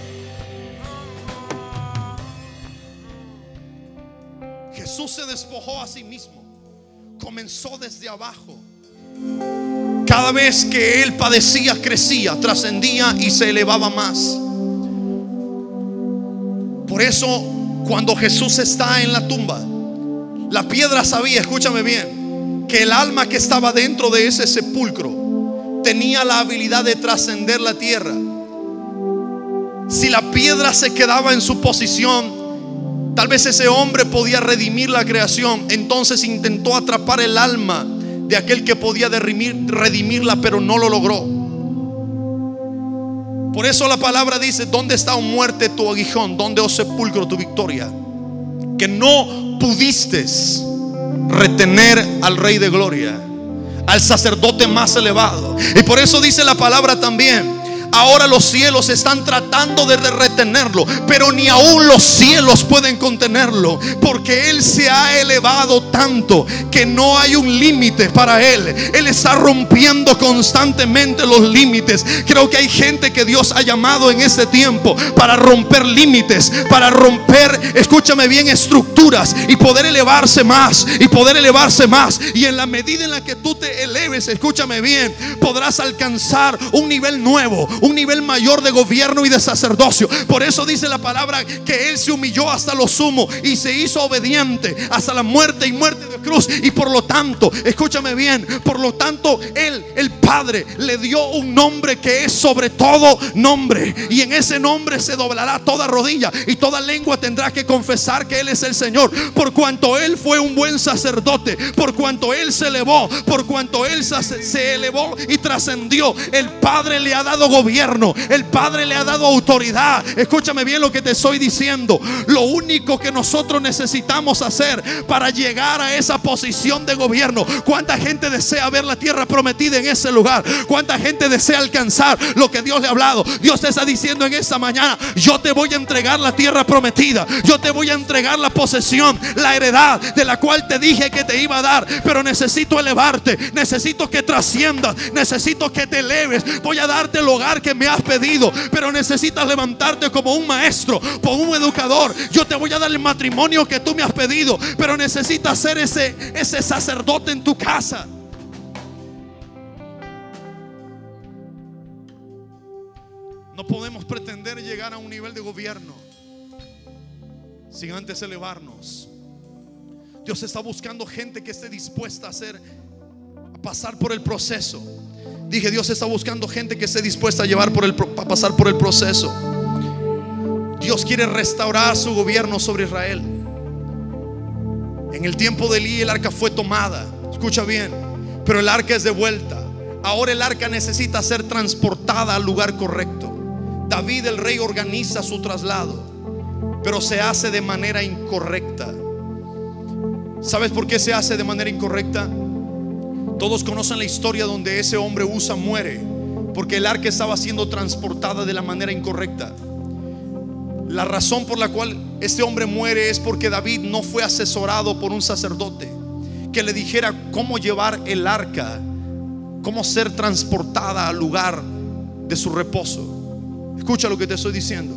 Jesús se despojó a sí mismo, comenzó desde abajo. Cada vez que él padecía, crecía, trascendía y se elevaba más. Por eso, cuando Jesús está en la tumba, la piedra sabía, escúchame bien, que el alma que estaba dentro de ese sepulcro tenía la habilidad de trascender la tierra. Si la piedra se quedaba en su posición, tal vez ese hombre podía redimir la creación. Entonces intentó atrapar el alma de aquel que podía redimir, redimirla, pero no lo logró. Por eso la palabra dice: ¿dónde está, oh muerte, tu aguijón? ¿Dónde, oh sepulcro, tu victoria? Que no pudiste retener al Rey de Gloria, al sacerdote más elevado. Y por eso dice la palabra también: ahora los cielos están tratando de retenerlo, pero ni aún los cielos pueden contenerlo, porque Él se ha elevado tanto que no hay un límite para Él. Él está rompiendo constantemente los límites. Creo que hay gente que Dios ha llamado en este tiempo para romper límites, para romper, escúchame bien, estructuras, y poder elevarse más, y poder elevarse más. Y en la medida en la que tú te eleves, lleves, escúchame bien, podrás alcanzar un nivel nuevo, un nivel mayor de gobierno y de sacerdocio. Por eso dice la palabra que Él se humilló hasta lo sumo y se hizo obediente hasta la muerte y muerte de cruz. Y por lo tanto, escúchame bien, por lo tanto Él, el Padre, le dio un nombre que es sobre todo nombre, y en ese nombre se doblará toda rodilla y toda lengua tendrá que confesar que Él es el Señor. Por cuanto Él fue un buen sacerdote, por cuanto Él se elevó, por cuanto Él se elevó y trascendió, el Padre le ha dado gobierno, el Padre le ha dado autoridad. Escúchame bien lo que te estoy diciendo. Lo único que nosotros necesitamos hacer para llegar a esa posición de gobierno, ¿cuánta gente desea ver la tierra prometida en ese lugar? ¿Cuánta gente desea alcanzar lo que Dios le ha hablado? Dios te está diciendo en esta mañana: yo te voy a entregar la tierra prometida, yo te voy a entregar la posesión, la heredad de la cual te dije que te iba a dar. Pero necesito elevarte, necesito que trasciendas, necesito que te eleves. Voy a darte el hogar que me has pedido, pero necesitas levantarte como un maestro, como un educador. Yo te voy a dar el matrimonio que tú me has pedido, pero necesitas ser ese, ese sacerdote en tu casa. No podemos pretender llegar a un nivel de gobierno sin antes elevarnos. Dios está buscando gente que esté dispuesta a hacer, a pasar por el proceso. Dije, Dios está buscando gente que esté dispuesta a llevar por el, a pasar por el proceso. Dios quiere restaurar su gobierno sobre Israel. En el tiempo de Elí el arca fue tomada, escucha bien, pero el arca es de vuelta. Ahora el arca necesita ser transportada al lugar correcto. David el rey organiza su traslado, pero se hace de manera incorrecta. ¿Sabes por qué se hace de manera incorrecta? Todos conocen la historia donde ese hombre Usa muere porque el arca estaba siendo transportada de la manera incorrecta. La razón por la cual este hombre muere es porque David no fue asesorado por un sacerdote que le dijera cómo llevar el arca, cómo ser transportada al lugar de su reposo. Escucha lo que te estoy diciendo.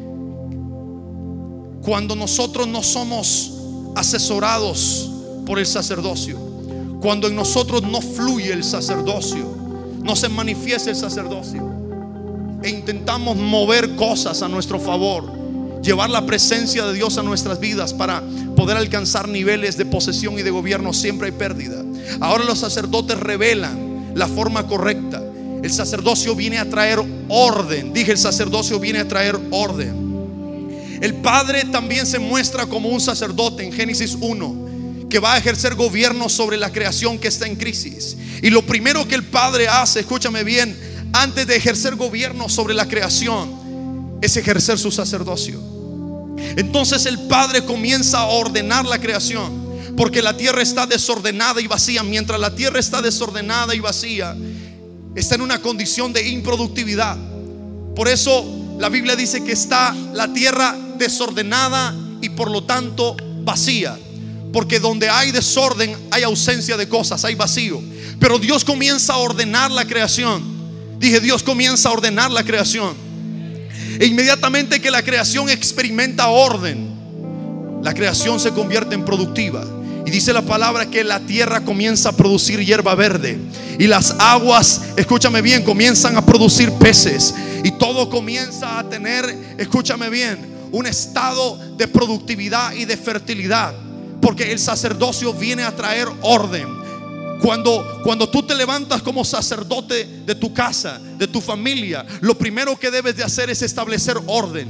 Cuando nosotros no somos asesorados por el sacerdocio, cuando en nosotros no fluye el sacerdocio, no se manifiesta el sacerdocio, e intentamos mover cosas a nuestro favor, llevar la presencia de Dios a nuestras vidas para poder alcanzar niveles de posesión y de gobierno, siempre hay pérdida. Ahora los sacerdotes revelan la forma correcta. El sacerdocio viene a traer orden. Dije, el sacerdocio viene a traer orden. El Padre también se muestra como un sacerdote en Génesis uno, que va a ejercer gobierno sobre la creación que está en crisis. Y lo primero que el Padre hace, escúchame bien, antes de ejercer gobierno sobre la creación, es ejercer su sacerdocio. Entonces el Padre comienza a ordenar la creación, porque la tierra está desordenada y vacía. Mientras la tierra está desordenada y vacía, está en una condición de improductividad. Por eso la Biblia dice que está la tierra desordenada y por lo tanto vacía, porque donde hay desorden hay ausencia de cosas, hay vacío. Pero Dios comienza a ordenar la creación. Dije, Dios comienza a ordenar la creación. E inmediatamente que la creación experimenta orden, la creación se convierte en productiva. Y dice la palabra que la tierra comienza a producir hierba verde, y las aguas, escúchame bien, comienzan a producir peces, y todo comienza a tener, escúchame bien, un estado de productividad y de fertilidad, porque el sacerdocio viene a traer orden. Cuando, cuando tú te levantas como sacerdote de tu casa, de tu familia, lo primero que debes de hacer es establecer orden.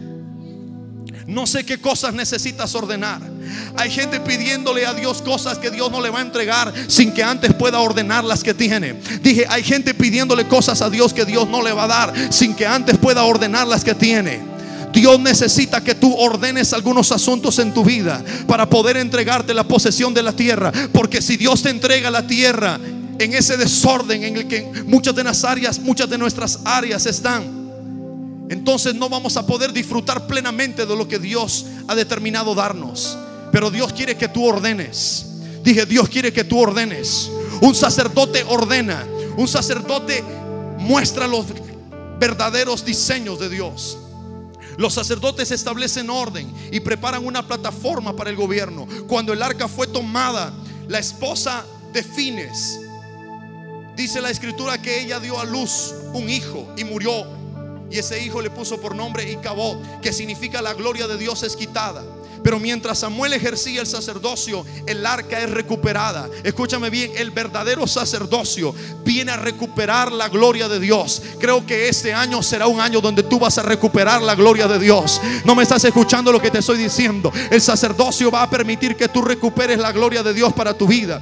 No sé qué cosas necesitas ordenar. Hay gente pidiéndole a Dios cosas que Dios no le va a entregar sin que antes pueda ordenar las que tiene. Dije, hay gente pidiéndole cosas a Dios que Dios no le va a dar sin que antes pueda ordenar las que tiene. Dios necesita que tú ordenes algunos asuntos en tu vida para poder entregarte la posesión de la tierra. Porque si Dios te entrega la tierra en ese desorden en el que muchas de las áreas, muchas de nuestras áreas están, entonces no vamos a poder disfrutar plenamente de lo que Dios ha determinado darnos. Pero Dios quiere que tú ordenes. Dije, Dios quiere que tú ordenes. Un sacerdote ordena. Un sacerdote muestra los verdaderos diseños de Dios. Los sacerdotes establecen orden y preparan una plataforma para el gobierno. Cuando el arca fue tomada, la esposa de Fines Dice la escritura que ella dio a luz un hijo y murió, y ese hijo le puso por nombre Icabod, que significa la gloria de Dios es quitada. Pero mientras Samuel ejercía el sacerdocio, el arca es recuperada. Escúchame bien, el verdadero sacerdocio viene a recuperar la gloria de Dios. Creo que este año será un año donde tú vas a recuperar la gloria de Dios. No me estás escuchando lo que te estoy diciendo. El sacerdocio va a permitir que tú recuperes la gloria de Dios para tu vida.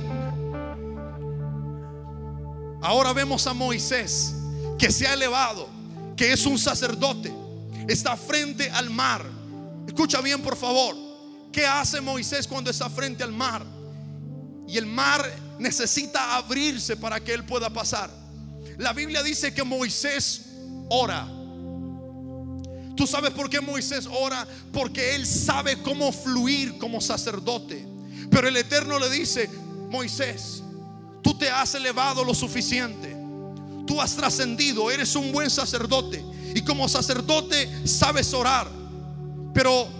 Ahora vemos a Moisés, que se ha elevado, que es un sacerdote, está frente al mar. Escucha bien, por favor. ¿Qué hace Moisés cuando está frente al mar? Y el mar necesita abrirse para que él pueda pasar. La Biblia dice que Moisés ora. ¿Tú sabes por qué Moisés ora? Porque él sabe cómo fluir como sacerdote. Pero el Eterno le dice: Moisés, tú te has elevado lo suficiente. Tú has trascendido, eres un buen sacerdote, y como sacerdote sabes orar. Pero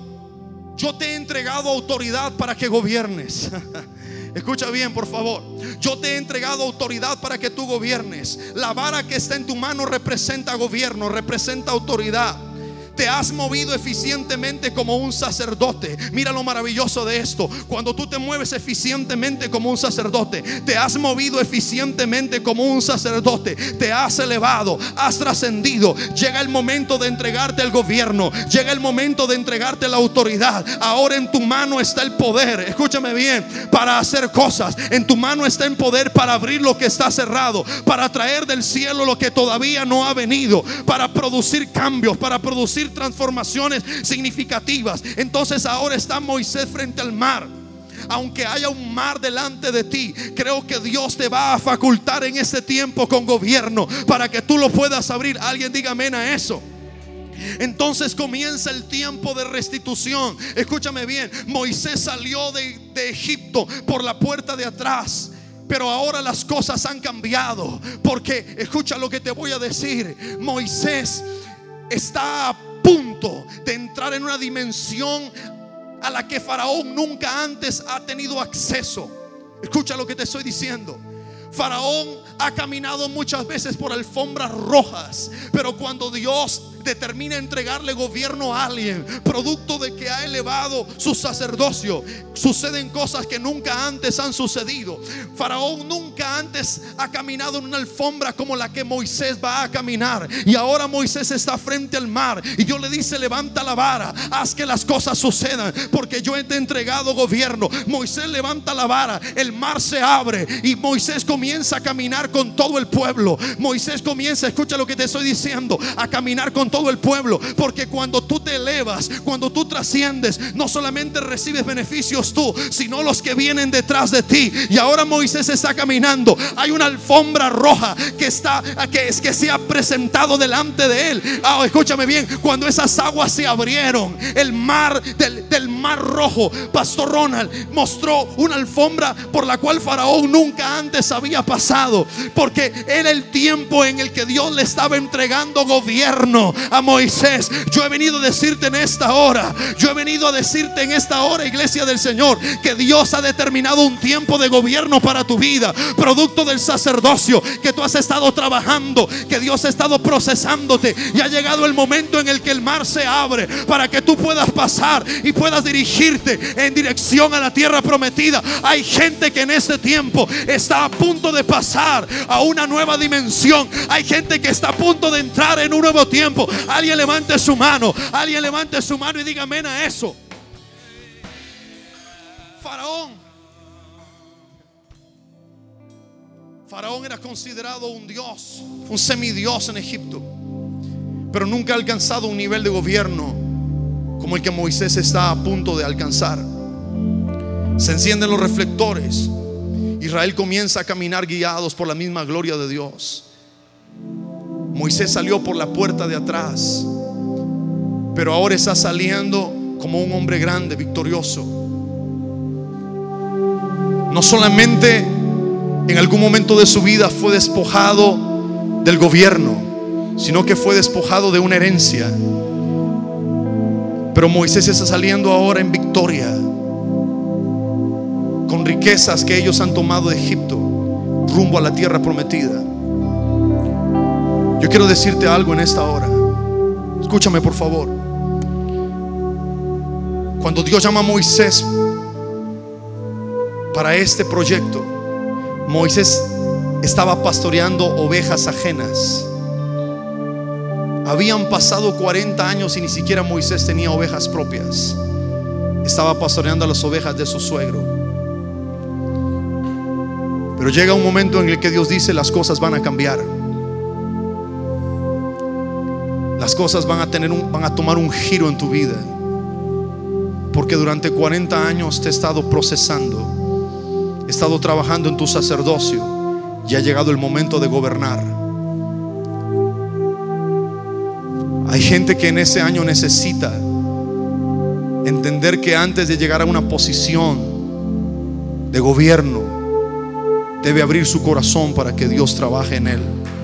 yo te he entregado autoridad para que gobiernes. Escucha bien, por favor. Yo te he entregado autoridad para que tú gobiernes. La vara que está en tu mano representa gobierno, representa autoridad. Te has movido eficientemente como un sacerdote. Mira lo maravilloso de esto. Cuando tú te mueves eficientemente como un sacerdote, te has movido eficientemente como un sacerdote, te has elevado, has trascendido. Llega el momento de entregarte el gobierno, llega el momento de entregarte la autoridad. Ahora en tu mano está el poder, escúchame bien, para hacer cosas. En tu mano está el poder para abrir lo que está cerrado, para traer del cielo lo que todavía no ha venido, para producir cambios, para producir transformaciones significativas. Entonces ahora está Moisés frente al mar. Aunque haya un mar delante de ti, creo que Dios te va a facultar en este tiempo con gobierno para que tú lo puedas abrir. Alguien diga amén a eso. Entonces comienza el tiempo de restitución. Escúchame bien, Moisés salió de, de Egipto por la puerta de atrás. Pero ahora las cosas han cambiado, porque escucha lo que te voy a decir. Moisés está a punto de entrar en una dimensión a la que Faraón nunca antes ha tenido acceso. Escucha lo que te estoy diciendo. Faraón ha caminado muchas veces por alfombras rojas, pero cuando Dios determina entregarle gobierno a alguien, producto de que ha elevado su sacerdocio, suceden cosas que nunca antes han sucedido. Faraón nunca antes ha caminado en una alfombra como la que Moisés va a caminar. Y ahora Moisés está frente al mar y Dios le dice: levanta la vara, haz que las cosas sucedan, porque yo te he entregado gobierno. Moisés levanta la vara, el mar se abre y Moisés comienza a caminar con todo el pueblo. Moisés comienza, escucha lo que te estoy diciendo, a caminar con todo el pueblo. Porque cuando tú te elevas, cuando tú trasciendes, no solamente recibes beneficios tú, sino los que vienen detrás de ti. Y ahora Moisés está caminando. Hay una alfombra roja que está, que es que se ha presentado delante de él. Oh, escúchame bien, cuando esas aguas se abrieron, el mar del, del mar rojo, Pastor Ronald mostró una alfombra por la cual Faraón nunca antes había pasado, porque era el tiempo en el que Dios le estaba entregando gobierno a Moisés. Yo he venido a decirte en esta hora, yo he venido a decirte en esta hora, iglesia del Señor, que Dios ha determinado un tiempo de gobierno para tu vida, producto del sacerdocio que tú has estado trabajando, que Dios ha estado procesándote, y ha llegado el momento en el que el mar se abre para que tú puedas pasar y puedas dirigirte en dirección a la tierra prometida. Hay gente que en este tiempo está a punto de pasar a una nueva dimensión. Hay gente que está a punto de entrar en un nuevo tiempo. Alguien levante su mano, alguien levante su mano y diga amén a eso. Faraón Faraón era considerado un dios, un semidios en Egipto, pero nunca ha alcanzado un nivel de gobierno como el que Moisés está a punto de alcanzar. Se encienden los reflectores. Israel comienza a caminar guiados por la misma gloria de Dios. Moisés salió por la puerta de atrás, pero ahora está saliendo como un hombre grande, victorioso. No solamente en algún momento de su vida fue despojado del gobierno, sino que fue despojado de una herencia. Pero Moisés está saliendo ahora en victoria, con riquezas que ellos han tomado de Egipto. rumbo a la tierra prometida. Yo quiero decirte algo en esta hora. Escúchame por favor. Cuando Dios llama a Moisés para este proyecto, Moisés estaba pastoreando ovejas ajenas. Habían pasado cuarenta años y ni siquiera Moisés tenía ovejas propias. Estaba pastoreando a las ovejas de su suegro. Pero llega un momento en el que Dios dice: las cosas van a cambiar. Las cosas van a tener un, van a tomar un giro en tu vida, porque durante cuarenta años te he estado procesando, he estado trabajando en tu sacerdocio y ha llegado el momento de gobernar. Hay gente que en ese año necesita entender que antes de llegar a una posición de gobierno debe abrir su corazón para que Dios trabaje en él.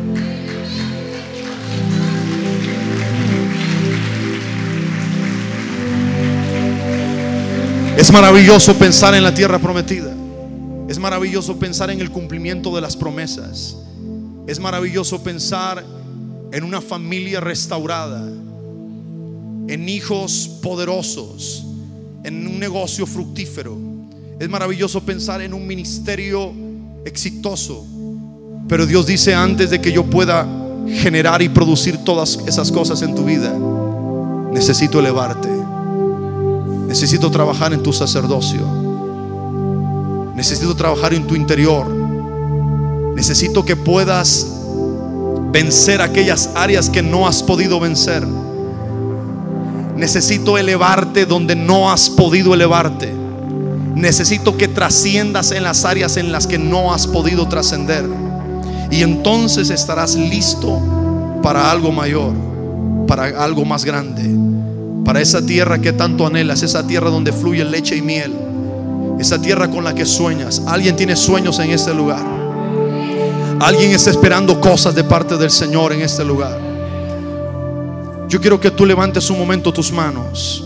Es maravilloso pensar en la tierra prometida. Es maravilloso pensar en el cumplimiento de las promesas. Es maravilloso pensar en una familia restaurada, en hijos poderosos, en un negocio fructífero. Es maravilloso pensar en un ministerio exitoso. Pero Dios dice: antes de que yo pueda generar y producir todas esas cosas en tu vida, necesito elevarte. Necesito trabajar en tu sacerdocio. Necesito trabajar en tu interior. Necesito que puedas vencer aquellas áreas que no has podido vencer. Necesito elevarte donde no has podido elevarte. Necesito que trasciendas en las áreas en las que no has podido trascender. Y entonces estarás listo para algo mayor, para algo más grande, para esa tierra que tanto anhelas, esa tierra donde fluye leche y miel, esa tierra con la que sueñas. Alguien tiene sueños en este lugar. Alguien está esperando cosas de parte del Señor en este lugar. Yo quiero que tú levantes un momento tus manos.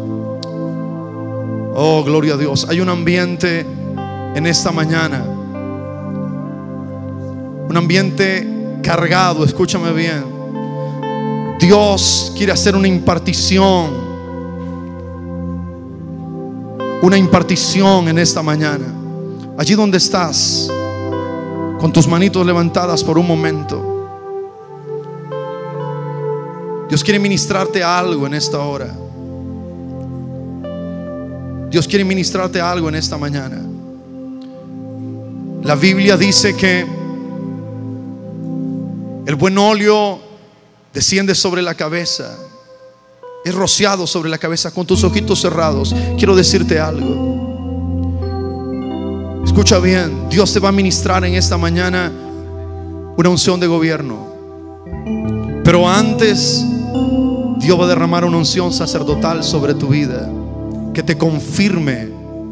Oh, gloria a Dios. Hay un ambiente en esta mañana, un ambiente cargado. Escúchame bien. Dios quiere hacer una impartición, una impartición en esta mañana. Allí donde estás, con tus manitos levantadas por un momento, Dios quiere ministrarte algo en esta hora. Dios quiere ministrarte algo en esta mañana. La Biblia dice que el buen óleo desciende sobre la cabeza, es rociado sobre la cabeza. Con tus ojitos cerrados, quiero decirte algo. Escucha bien. Dios te va a ministrar en esta mañana una unción de gobierno. Pero antes, Dios va a derramar una unción sacerdotal sobre tu vida, que te confirme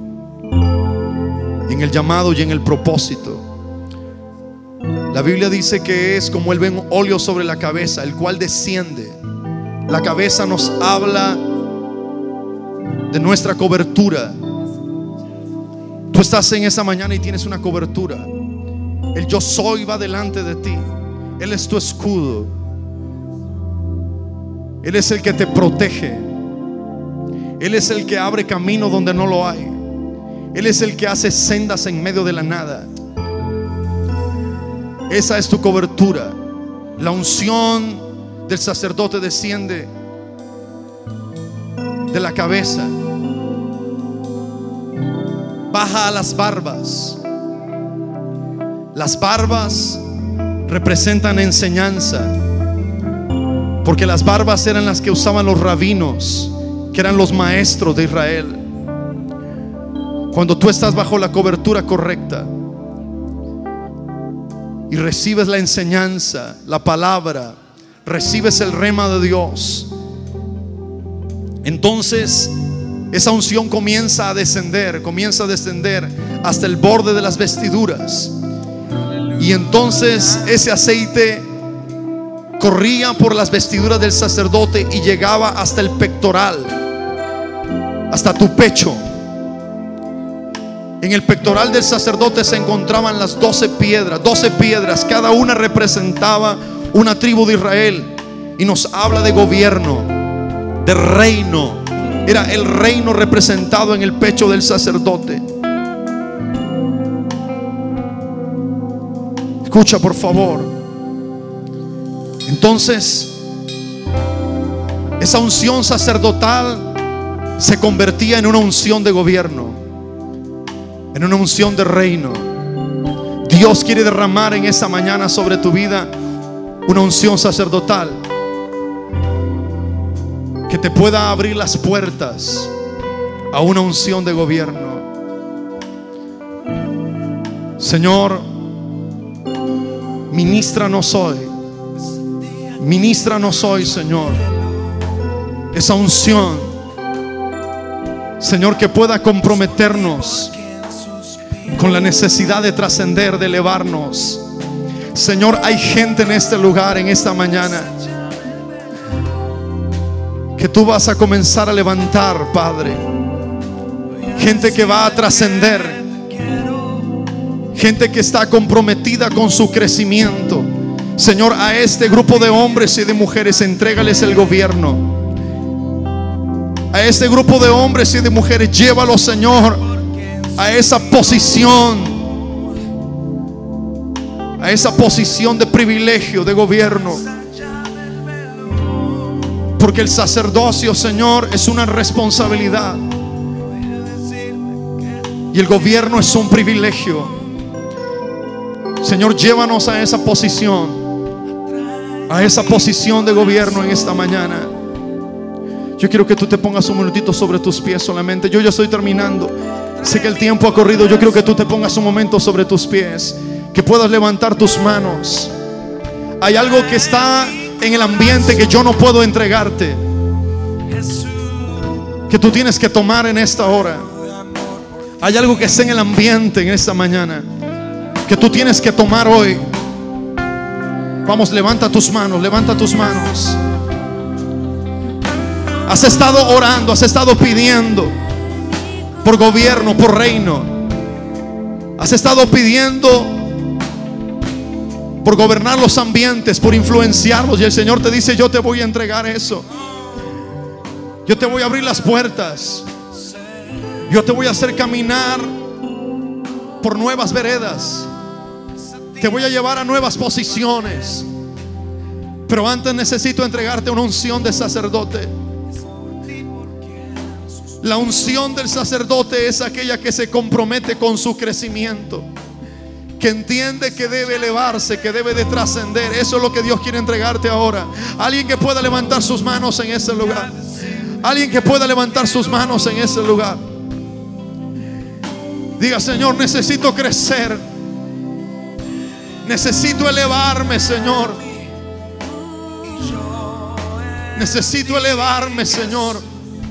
en el llamado y en el propósito. La Biblia dice que es como el buen óleo sobre la cabeza, el cual desciende. La cabeza nos habla de nuestra cobertura. Tú estás en esa mañana y tienes una cobertura. El yo soy va delante de ti. Él es tu escudo. Él es el que te protege. Él es el que abre camino donde no lo hay. Él es el que hace sendas en medio de la nada. Esa es tu cobertura. La unción del sacerdote desciende de la cabeza, baja a las barbas. Las barbas representan enseñanza, porque las barbas eran las que usaban los rabinos, que eran los maestros de Israel. Cuando tú estás bajo la cobertura correcta y recibes la enseñanza, la palabra, recibes el rema de Dios, entonces esa unción comienza a descender, comienza a descender hasta el borde de las vestiduras. Y entonces ese aceite corría por las vestiduras del sacerdote y llegaba hasta el pectoral, hasta tu pecho. En el pectoral del sacerdote se encontraban las doce piedras, doce piedras, cada una representaba una tribu de Israel. Y nos habla de gobierno, de reino. Era el reino representado en el pecho del sacerdote. Escucha, por favor. Entonces, esa unción sacerdotal se convertía en una unción de gobierno, en una unción de reino. Dios quiere derramar en esta mañana sobre tu vida una unción sacerdotal que te pueda abrir las puertas a una unción de gobierno. Señor, ministranos hoy. Ministranos hoy, Señor, esa unción, Señor, que pueda comprometernos con la necesidad de trascender, de elevarnos. Señor, hay gente en este lugar, en esta mañana, que tú vas a comenzar a levantar, Padre. Gente que va a trascender, gente que está comprometida con su crecimiento. Señor, a este grupo de hombres y de mujeres, entrégales el gobierno. A este grupo de hombres y de mujeres, llévalo, Señor, a esa posición, a esa posición de privilegio, de gobierno. Porque el sacerdocio, Señor, es una responsabilidad y el gobierno es un privilegio. Señor, llévanos a esa posición, a esa posición de gobierno en esta mañana. Yo quiero que tú te pongas un minutito sobre tus pies solamente. Yo ya estoy terminando. Sé que el tiempo ha corrido. Yo quiero que tú te pongas un momento sobre tus pies, que puedas levantar tus manos. Hay algo que está en el ambiente que yo no puedo entregarte, que tú tienes que tomar en esta hora. Hay algo que está en el ambiente en esta mañana que tú tienes que tomar hoy. Vamos, levanta tus manos, levanta tus manos. Has estado orando, has estado pidiendo por gobierno, por reino. Has estado pidiendo por gobernar los ambientes, por influenciarlos. Y el Señor te dice: yo te voy a entregar eso. Yo te voy a abrir las puertas. Yo te voy a hacer caminar por nuevas veredas. Te voy a llevar a nuevas posiciones. Pero antes necesito entregarte una unción de sacerdote. La unción del sacerdote es aquella que se compromete con su crecimiento, que entiende que debe elevarse, que debe de trascender. Eso es lo que Dios quiere entregarte ahora. Alguien que pueda levantar sus manos en ese lugar. Alguien que pueda levantar sus manos en ese lugar. Diga: Señor, necesito crecer. Necesito elevarme, Señor. Necesito elevarme, Señor.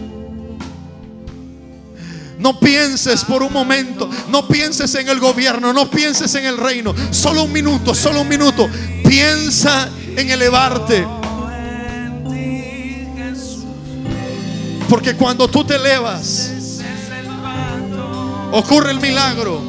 No pienses por un momento, no pienses en el gobierno, no pienses en el reino. Solo un minuto, solo un minuto. Piensa en elevarte. Porque cuando tú te elevas, ocurre el milagro.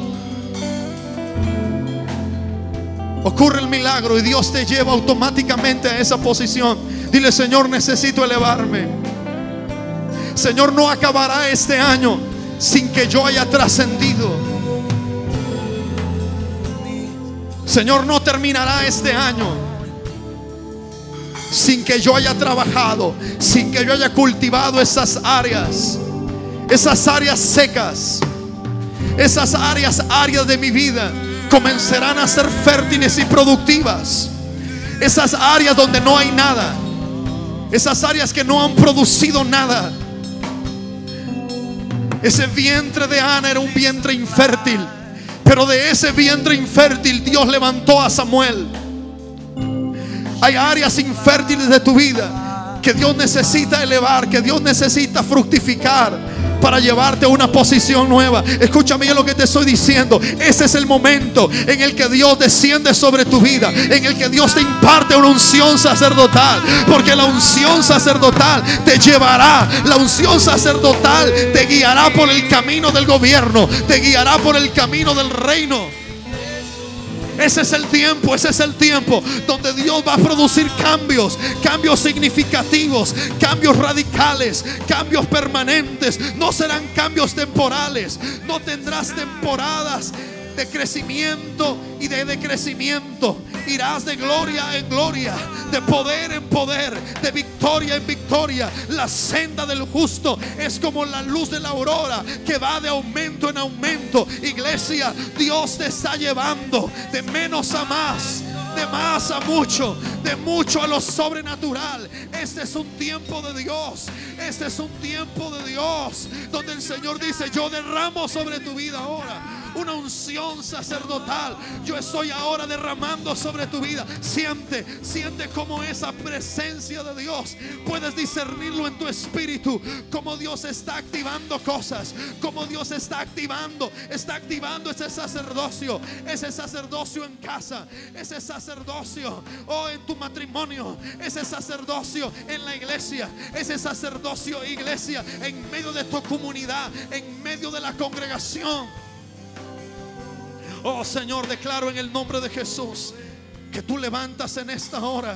Ocurre el milagro y Dios te lleva automáticamente a esa posición. Dile: Señor, necesito elevarme. Señor, no acabará este año sin que yo haya trascendido. Señor, no terminará este año sin que yo haya trabajado, sin que yo haya cultivado esas áreas, esas áreas secas, esas áreas áreas de mi vida comenzarán a ser fértiles y productivas. Esas áreas donde no hay nada, esas áreas que no han producido nada. Ese vientre de Ana era un vientre infértil, pero de ese vientre infértil Dios levantó a Samuel. Hay áreas infértiles de tu vida que Dios necesita elevar, que Dios necesita fructificar para llevarte a una posición nueva. Escúchame bien lo que te estoy diciendo. Ese es el momento en el que Dios desciende sobre tu vida, en el que Dios te imparte una unción sacerdotal, porque la unción sacerdotal te llevará, la unción sacerdotal te guiará por el camino del gobierno, te guiará por el camino del reino. Ese es el tiempo, ese es el tiempo donde Dios va a producir cambios, cambios significativos, cambios radicales, cambios permanentes. No serán cambios temporales. No tendrás temporadas de crecimiento y de decrecimiento. Irás de gloria en gloria, de poder en poder, de victoria en victoria. La senda del justo es como la luz de la aurora, que va de aumento en aumento. Iglesia, Dios te está llevando de menos a más, de más a mucho, de mucho a lo sobrenatural. Este es un tiempo de Dios. Este es un tiempo de Dios donde el Señor dice: yo derramo sobre tu vida ahora una unción sacerdotal. Yo estoy ahora derramando sobre tu vida. Siente, siente como esa presencia de Dios, puedes discernirlo en tu espíritu, como Dios está activando cosas, como Dios está activando, está activando ese sacerdocio, ese sacerdocio en casa, ese sacerdocio oh, en tu matrimonio, ese sacerdocio en la iglesia, ese sacerdocio, iglesia, en medio de tu comunidad, en medio de la congregación. Oh Señor, declaro en el nombre de Jesús que tú levantas en esta hora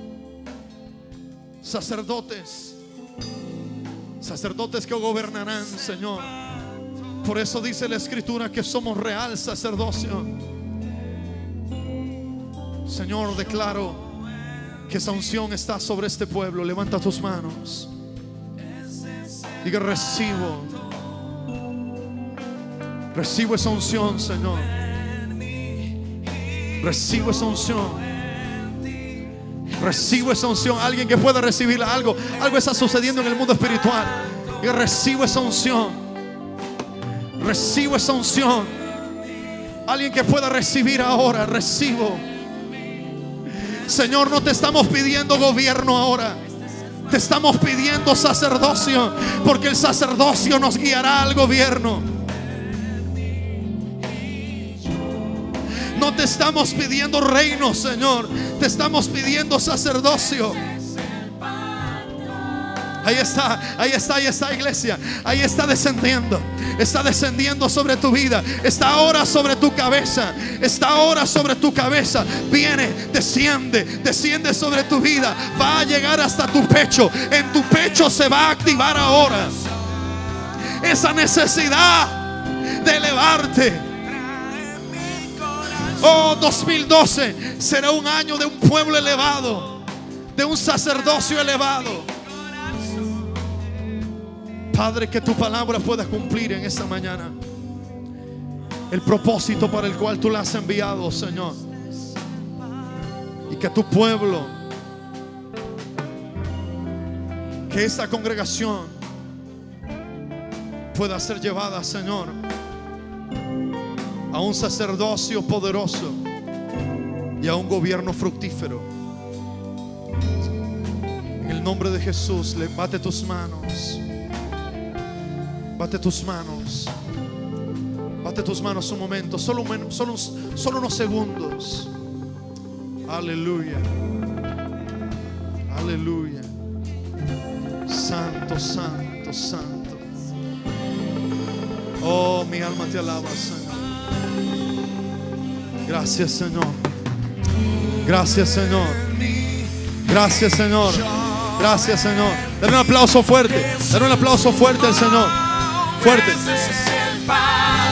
sacerdotes, sacerdotes que gobernarán, Señor. Por eso dice la Escritura que somos real sacerdocio. Señor, declaro que esa unción está sobre este pueblo. Levanta tus manos. Diga: recibo, recibo esa unción, Señor. Recibo esa unción. Recibo esa unción. Alguien que pueda recibirla. Algo, algo está sucediendo en el mundo espiritual. Y recibo esa unción. Recibo esa unción. Alguien que pueda recibir ahora. Recibo. Señor, no te estamos pidiendo gobierno ahora. Te estamos pidiendo sacerdocio, porque el sacerdocio nos guiará al gobierno. No te estamos pidiendo reino, Señor. Te estamos pidiendo sacerdocio. Ahí está, ahí está, ahí está, iglesia. Ahí está descendiendo. Está descendiendo sobre tu vida. Está ahora sobre tu cabeza. Está ahora sobre tu cabeza. Viene, desciende, desciende sobre tu vida. Va a llegar hasta tu pecho. En tu pecho se va a activar ahora esa necesidad de elevarte. Oh, dos mil doce será un año de un pueblo elevado, de un sacerdocio elevado. Padre, que tu palabra pueda cumplir en esta mañana el propósito para el cual tú la has enviado, Señor. Y que tu pueblo, que esta congregación pueda ser llevada, Señor, a un sacerdocio poderoso y a un gobierno fructífero. En el nombre de Jesús, levante tus manos. Bate tus manos. Bate tus manos un momento. Solo, solo, solo unos segundos. Aleluya. Aleluya. Santo, santo, santo. Oh, mi alma te alaba, Señor. Gracias, Señor. Gracias, Señor. Gracias, Señor. Gracias, Señor. Dale un aplauso fuerte. Dale un aplauso fuerte al Señor. Fuerte.